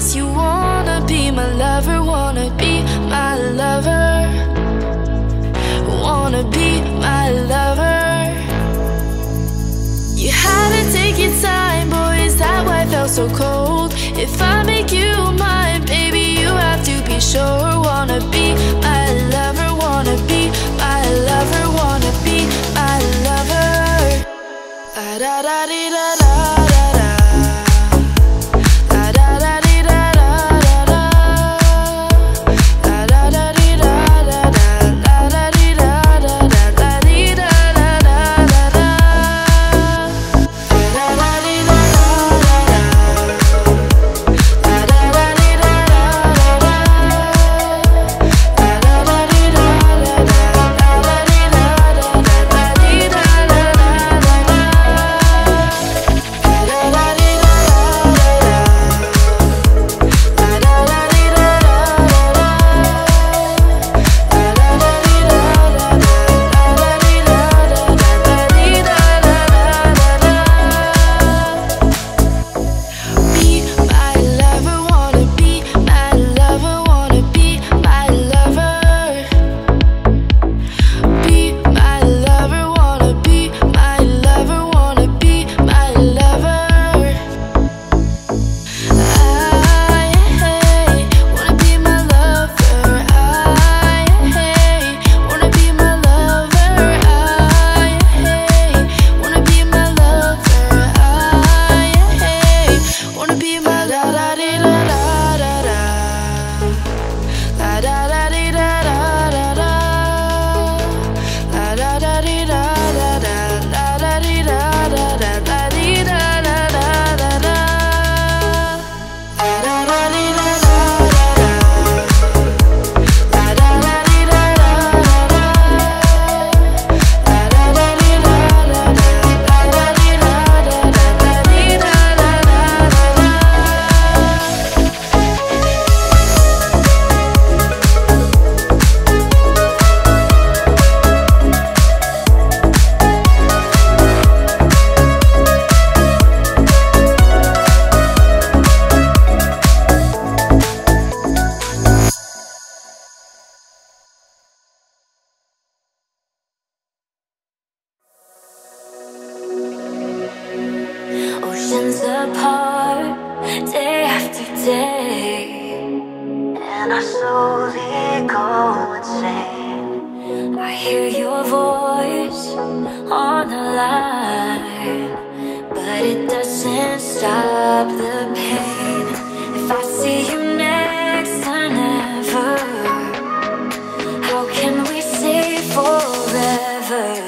promise you wanna be my lover, wanna be my lover, wanna be my lover. You had to take your time, boy, is that why I felt so cold? If I make you mine, baby, you have to be sure. Wanna be my lover, wanna be my lover, wanna be my lover. Da da da dee da da da da. Da da da dee da da da da. Da da da dee da da da. Da da dee da da da. Da dee da da da da da. Da da dee da da da da. Da da da dee da da da da. Da da da dee da da da. Da da dee da da da. Da dee da da da da. Oceans apart, day after day, and I slowly go insane. I hear your voice on the line, but it doesn't stop the pain. If I see you next to never, how can we say forever?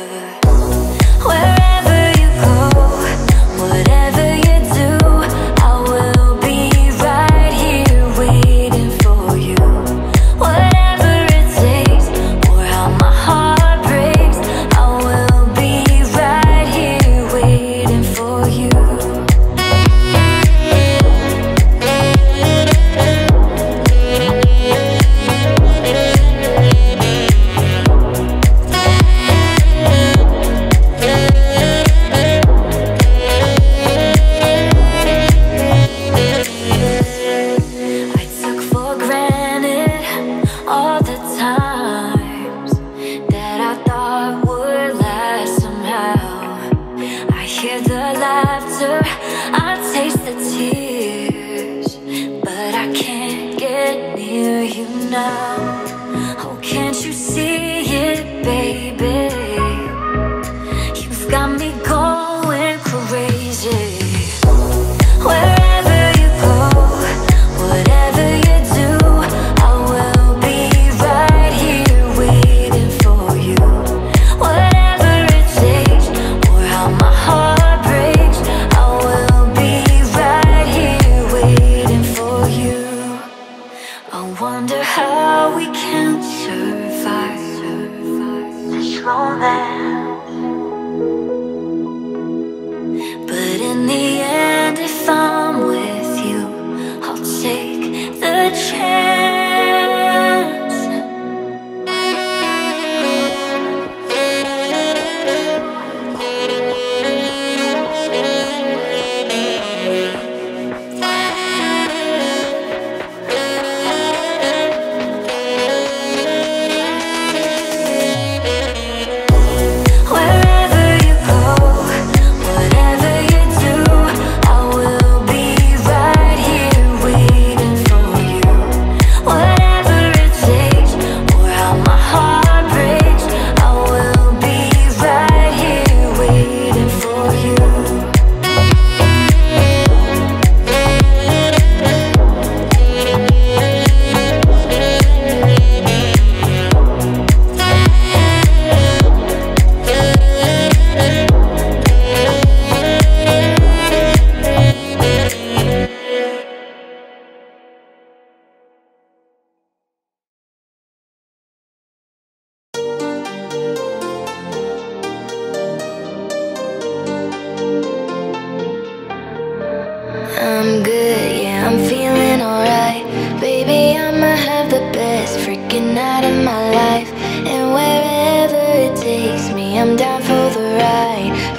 Wherever you go, whatever you do, I will be right here waiting for you. Whatever it takes, or how my heart breaks, I will be right here waiting for you. I took for granted all the times that I thought would last somehow. I hear the laughter, I taste the tears, but I can't get near you now. Oh, can't you see it, baby? You've got me going crazy. Wherever you go, whatever you do, I will be right here waiting for you. Whatever it takes, or how my heart breaks, I will be right here waiting for you. I wonder how we can survive this romance.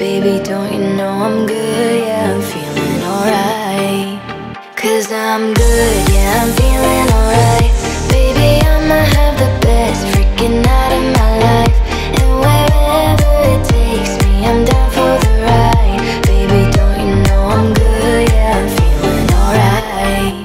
Baby, don't you know I'm good? Yeah, I'm feeling alright. Cause I'm good, yeah, I'm feeling alright. Baby, I'ma have the best freaking night of my life. And wherever it takes me, I'm down for the ride. Baby, don't you know I'm good? Yeah, I'm feeling alright.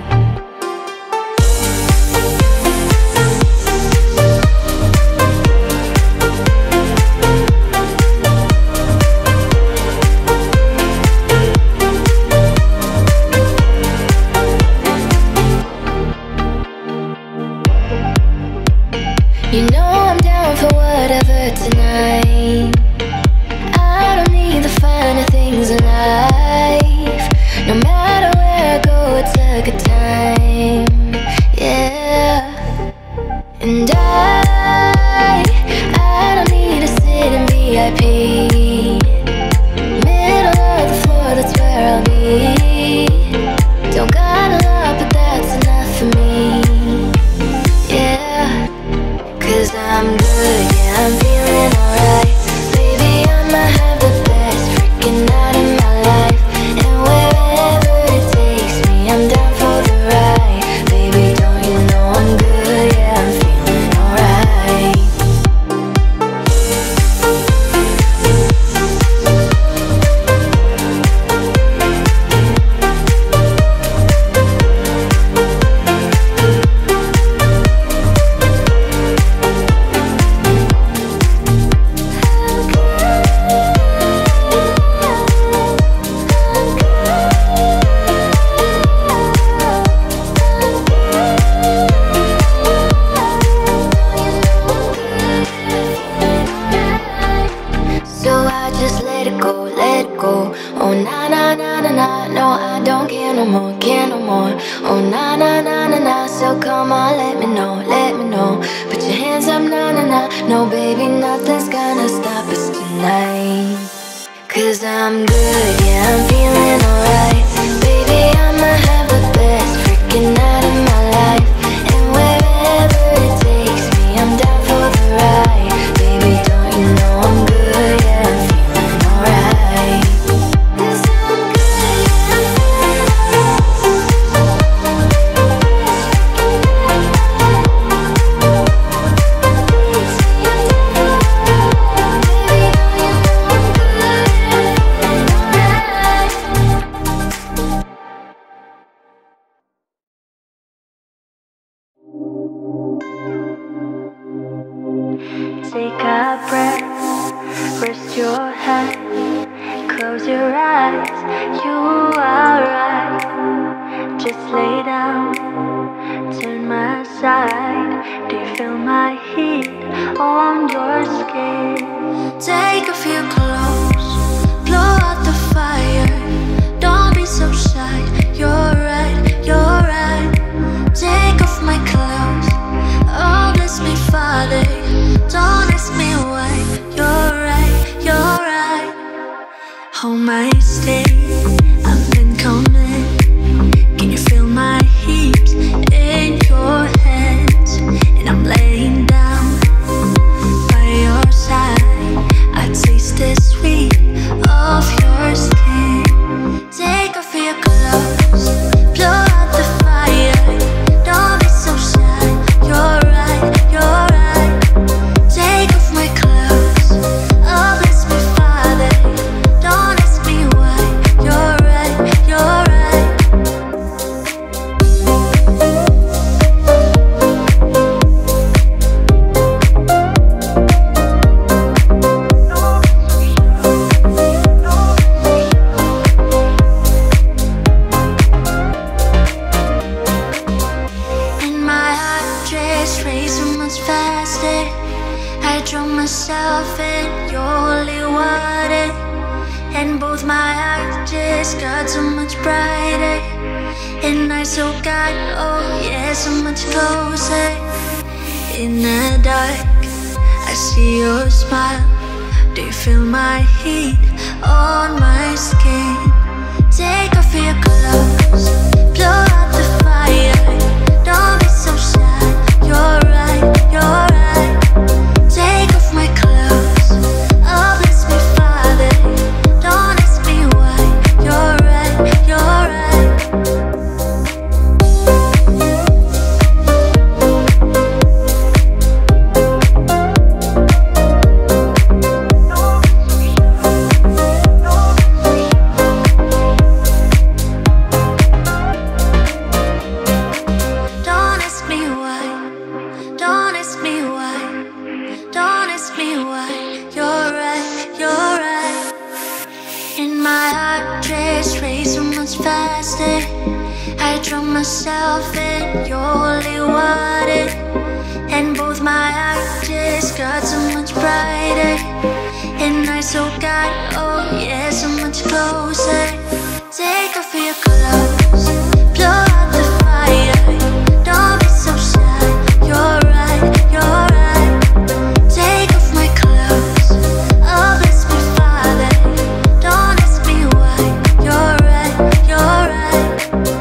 You know I'm down for whatever tonight. I don't need the finer things in life. No matter where I go, it's a good time. Yeah. And I, I don't need to sit in V I P. Middle of the floor, that's where I'll be. Don't got a lot, but that's enough for me. Yeah. Cause I'm good, yeah, I'm feeling alright. Baby, I'ma have the best freaking night of my life. And wherever it takes me, I'm down for the ride. Baby, don't you know I'm good, yeah, I'm feeling alright. So I just let it go, let it go. Oh na na na na na, no I don't care no more, care no more. Oh na na na na na, so come on, let me know, let me know. Put your hands up, na na na. No baby, nothing's gonna stop us tonight. Cause I'm good, yeah, I'm feeling alright. Baby, I'ma have the best freaking night of my life. And wherever it takes me, I'm down for the ride. Baby, don't you know I'm good, yeah, I'm feeling alright. Cause I'm good, yeah, I'm Take a breath, rest your head, close your eyes, you are right. Just lay down, turn my side. Do you feel my heat on your skin? Take a few close, blow out the fire. Don't be so shy, you're right, you're right. Take off my clothes, oh bless me Father. Don't ask me why, you're right, you're right. Hold my stay, I've been coming. Can you feel my heat in your hands? And I'm laying down by your side. I taste the sweet of your skin. Take off your clothes, blow out the fire. Don't be so shy, you're right, you're right. Take off my clothes, oh bless me Father. Don't ask me why, you're right, you're right. And my heart just racing much faster. I drown myself in your holy water. And both my eyes just got so much brighter. And I so got, oh yeah, so much closer. In the dark, I see your smile. Do you feel my heat on my skin? Take off your clothes, blow out the fire. Don't be so shy, you're right, you're right. Take off my clothes, oh bless me Father. And my heart race race so much faster. I drown myself in your holy water, and both my eyes just got so much brighter, and I so got, oh yeah, so much closer. Take off your clothes, blow out the fire. Don't be so shy, you're right, you're right. Take off my clothes, oh bless me Father. Don't ask me why, you're right, you're right.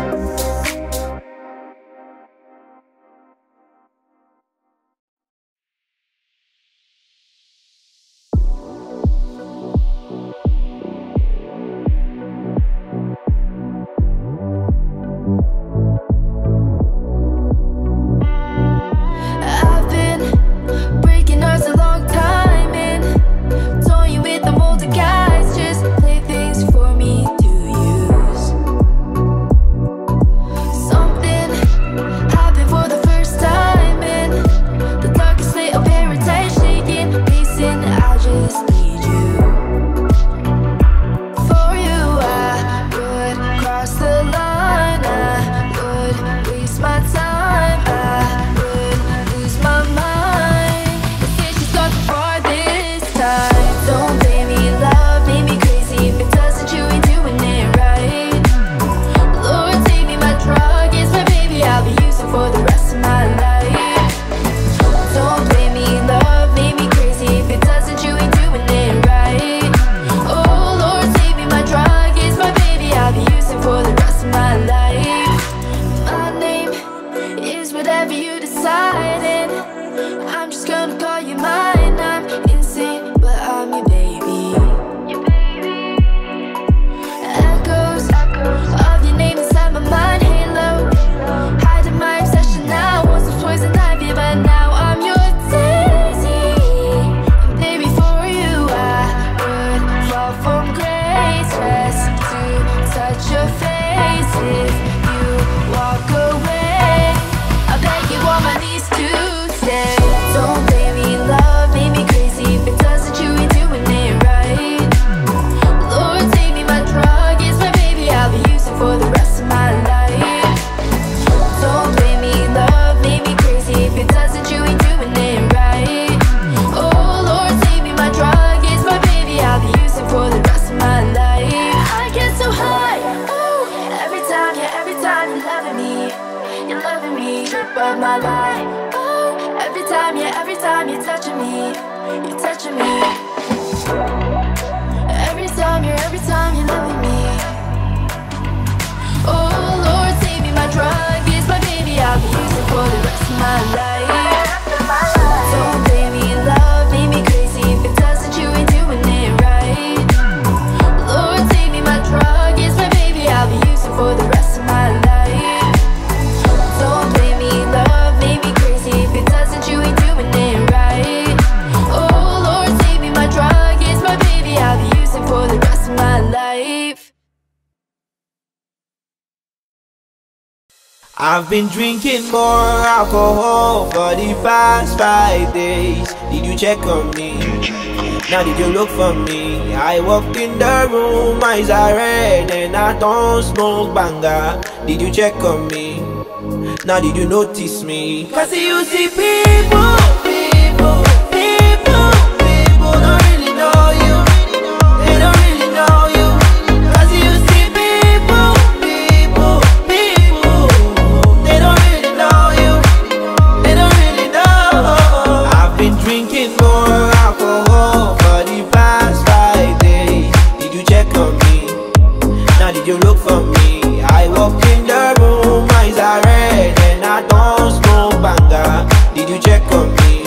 I've been drinking more alcohol for the past five days. Did you check on me? Now did you look for me? I walked in the room, eyes are red, and I don't smoke banga. Did you check on me? Now did you notice me? Cause you see people, people, people, people don't really know you. They don't really know you. Cause you see people, people, people, they don't really know you. They don't really know. I've been drinking more alcohol for the past five days. Did you check on me? Now did you look for me? I walked in the room, eyes are red, and I don't smoke banga. Did you check on me?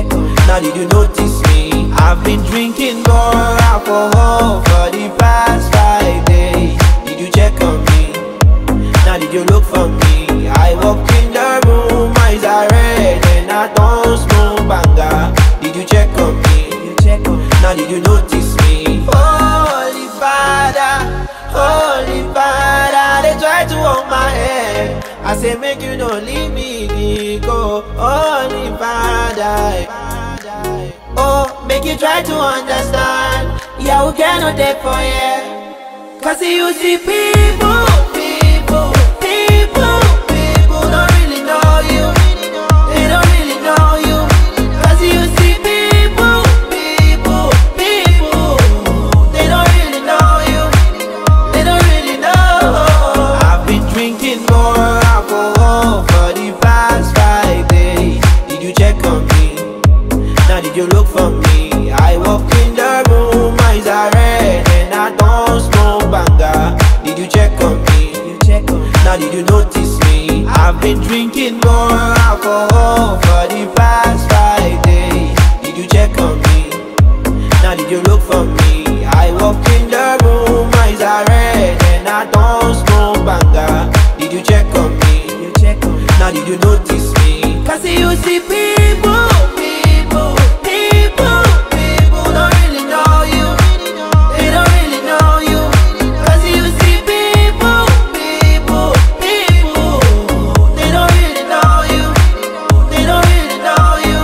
Now did you notice me? I've been drinking more alcohol for the past five days. Did you check on me? Now did you look for me? I walked in the room, eyes are red, and I don't smoke banga. Did you check on me? Now did you notice me? Holy Father, Holy Father, they try to hold my hand. I say make you don't leave me go. Holy Father, oh, make you try to understand. Yeah, we cannot take for you. Cause you see people, people, people, people don't really know you. They don't really know you. Cause you see people, people, people, they don't really know you. They don't really know. I've been drinking more alcohol for the past five days. Did you check on me? Now did you look for me? I walk in the room, eyes are red, and I don't smoke banga. Did you check on me? Now did you notice me? I've been drinking more alcohol for the past five days. Did you check on me? Now did you look for me? I walk in the room, eyes are red, and I don't smoke banga. Did you check on me? Now did you notice me? Cause you see people, people, people, people don't really know you. They don't really know you. Cause you see people, people, people, they don't really know you. They don't really know you.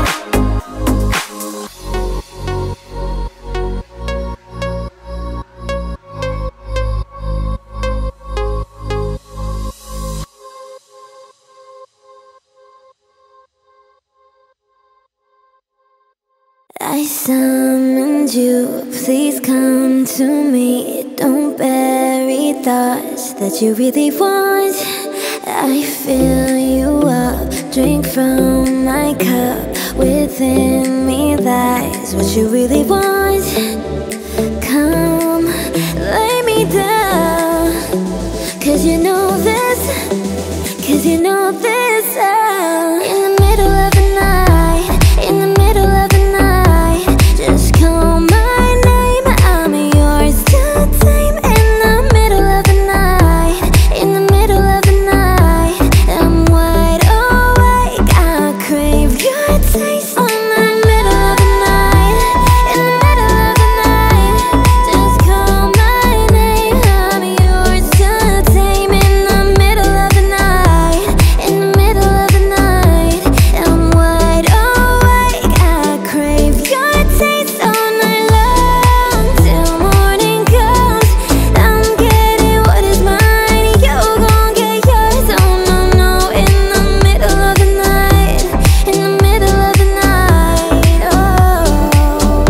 I summoned you, please come to me. Don't bury thoughts that you really want. I fill you up, drink from my cup. Within me lies what you really want. Come, lay me down. Cause you know this, cause you know this. uh, In the middle of the night, in the middle of the night, just call my name, I'm yours to tame. In the middle of the night, in the middle of the night, I'm wide awake, I crave your taste. In the middle of the night, in the middle of the night, just call my name, I'm yours to tame. In the middle of the night, in the middle of the night, I'm wide awake, I crave your taste all night long. Till morning comes, I'm getting what is mine, you gon' get yours. Oh no, no, in the middle of the night, in the middle of the night, oh,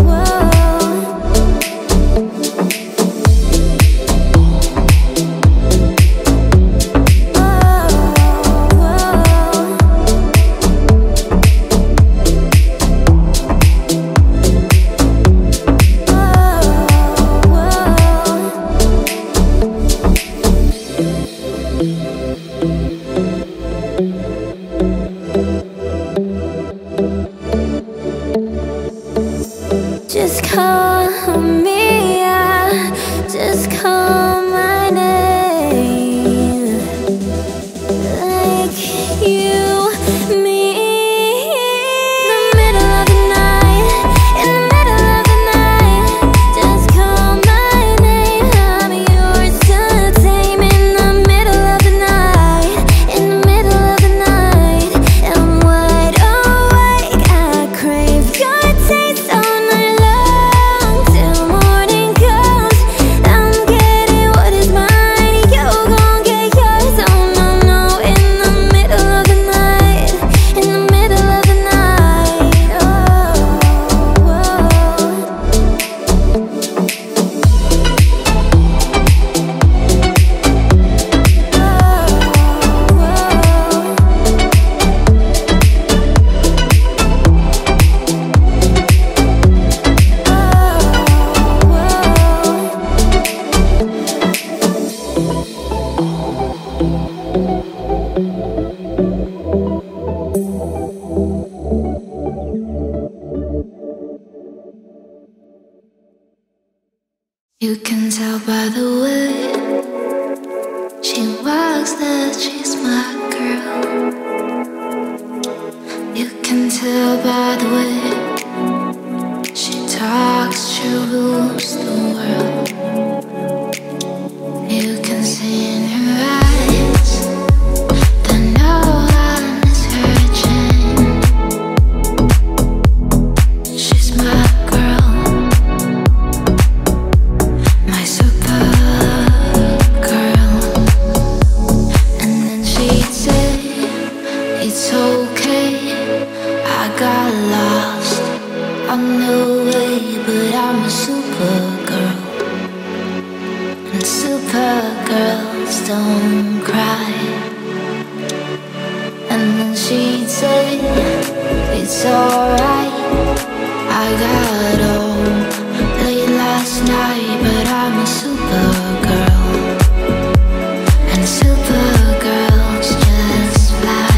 just call me, yeah, just call my name, like you mean. In the middle of the night, in the middle of the night, just call my name, I'm yours to tame. In the middle of the night, in the middle of the night, I'm wide awake, I crave your taste all night long. Till morning comes, I'm getting what is mine, you gon' get yours. Oh no, no, in the middle of the night, in the middle of the night, oh, You can tell by the way she walks that she's my girl. You can tell by the way she talks, she rules the world. You can see in her eyes that no one is hurting. She's my girl, my super Supergirls don't cry. And then she'd say, it's alright. I got home late last night, but I'm a supergirl. And supergirls just fly.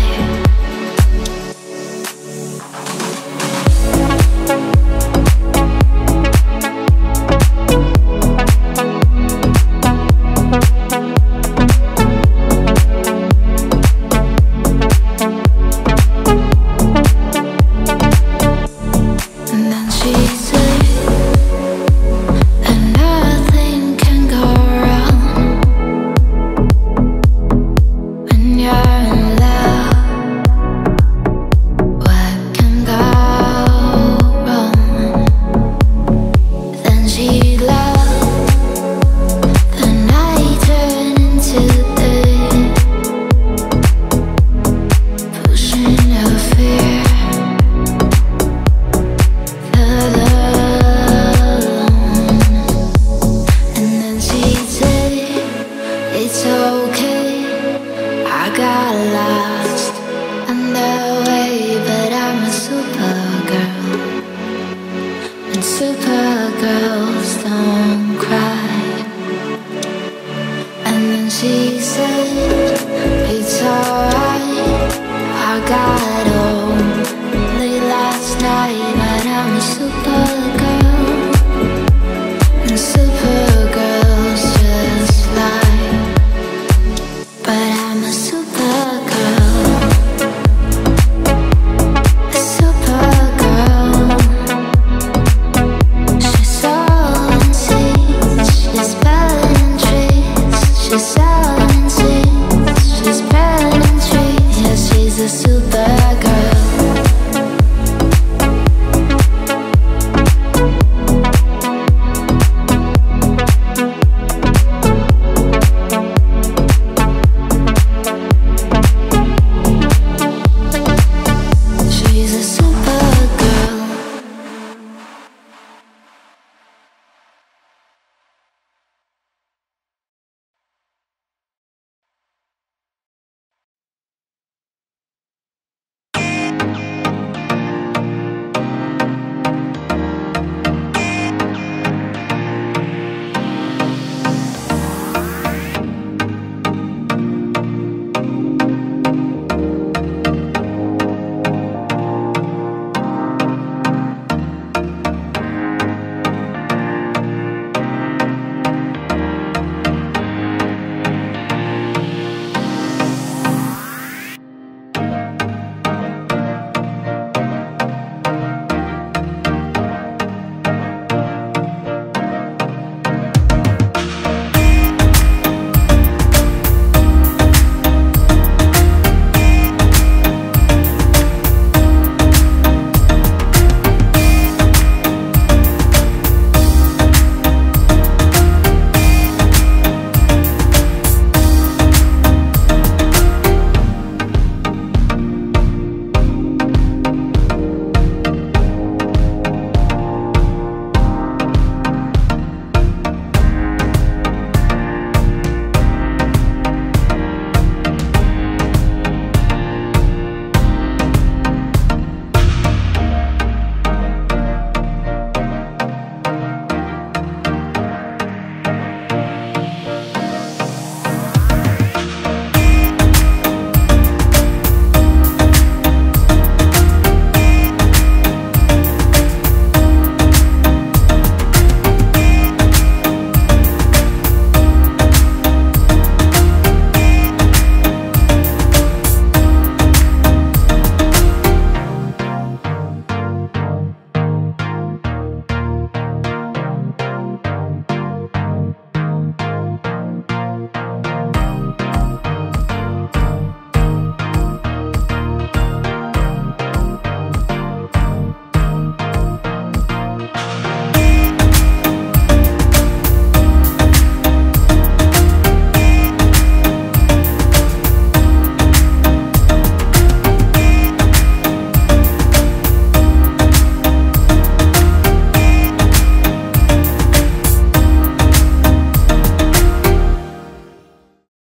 It's okay, I got lost on the way, but I'm a supergirl. And supergirls don't cry. And then she said, it's alright. I got home late last night, but I'm a supergirl.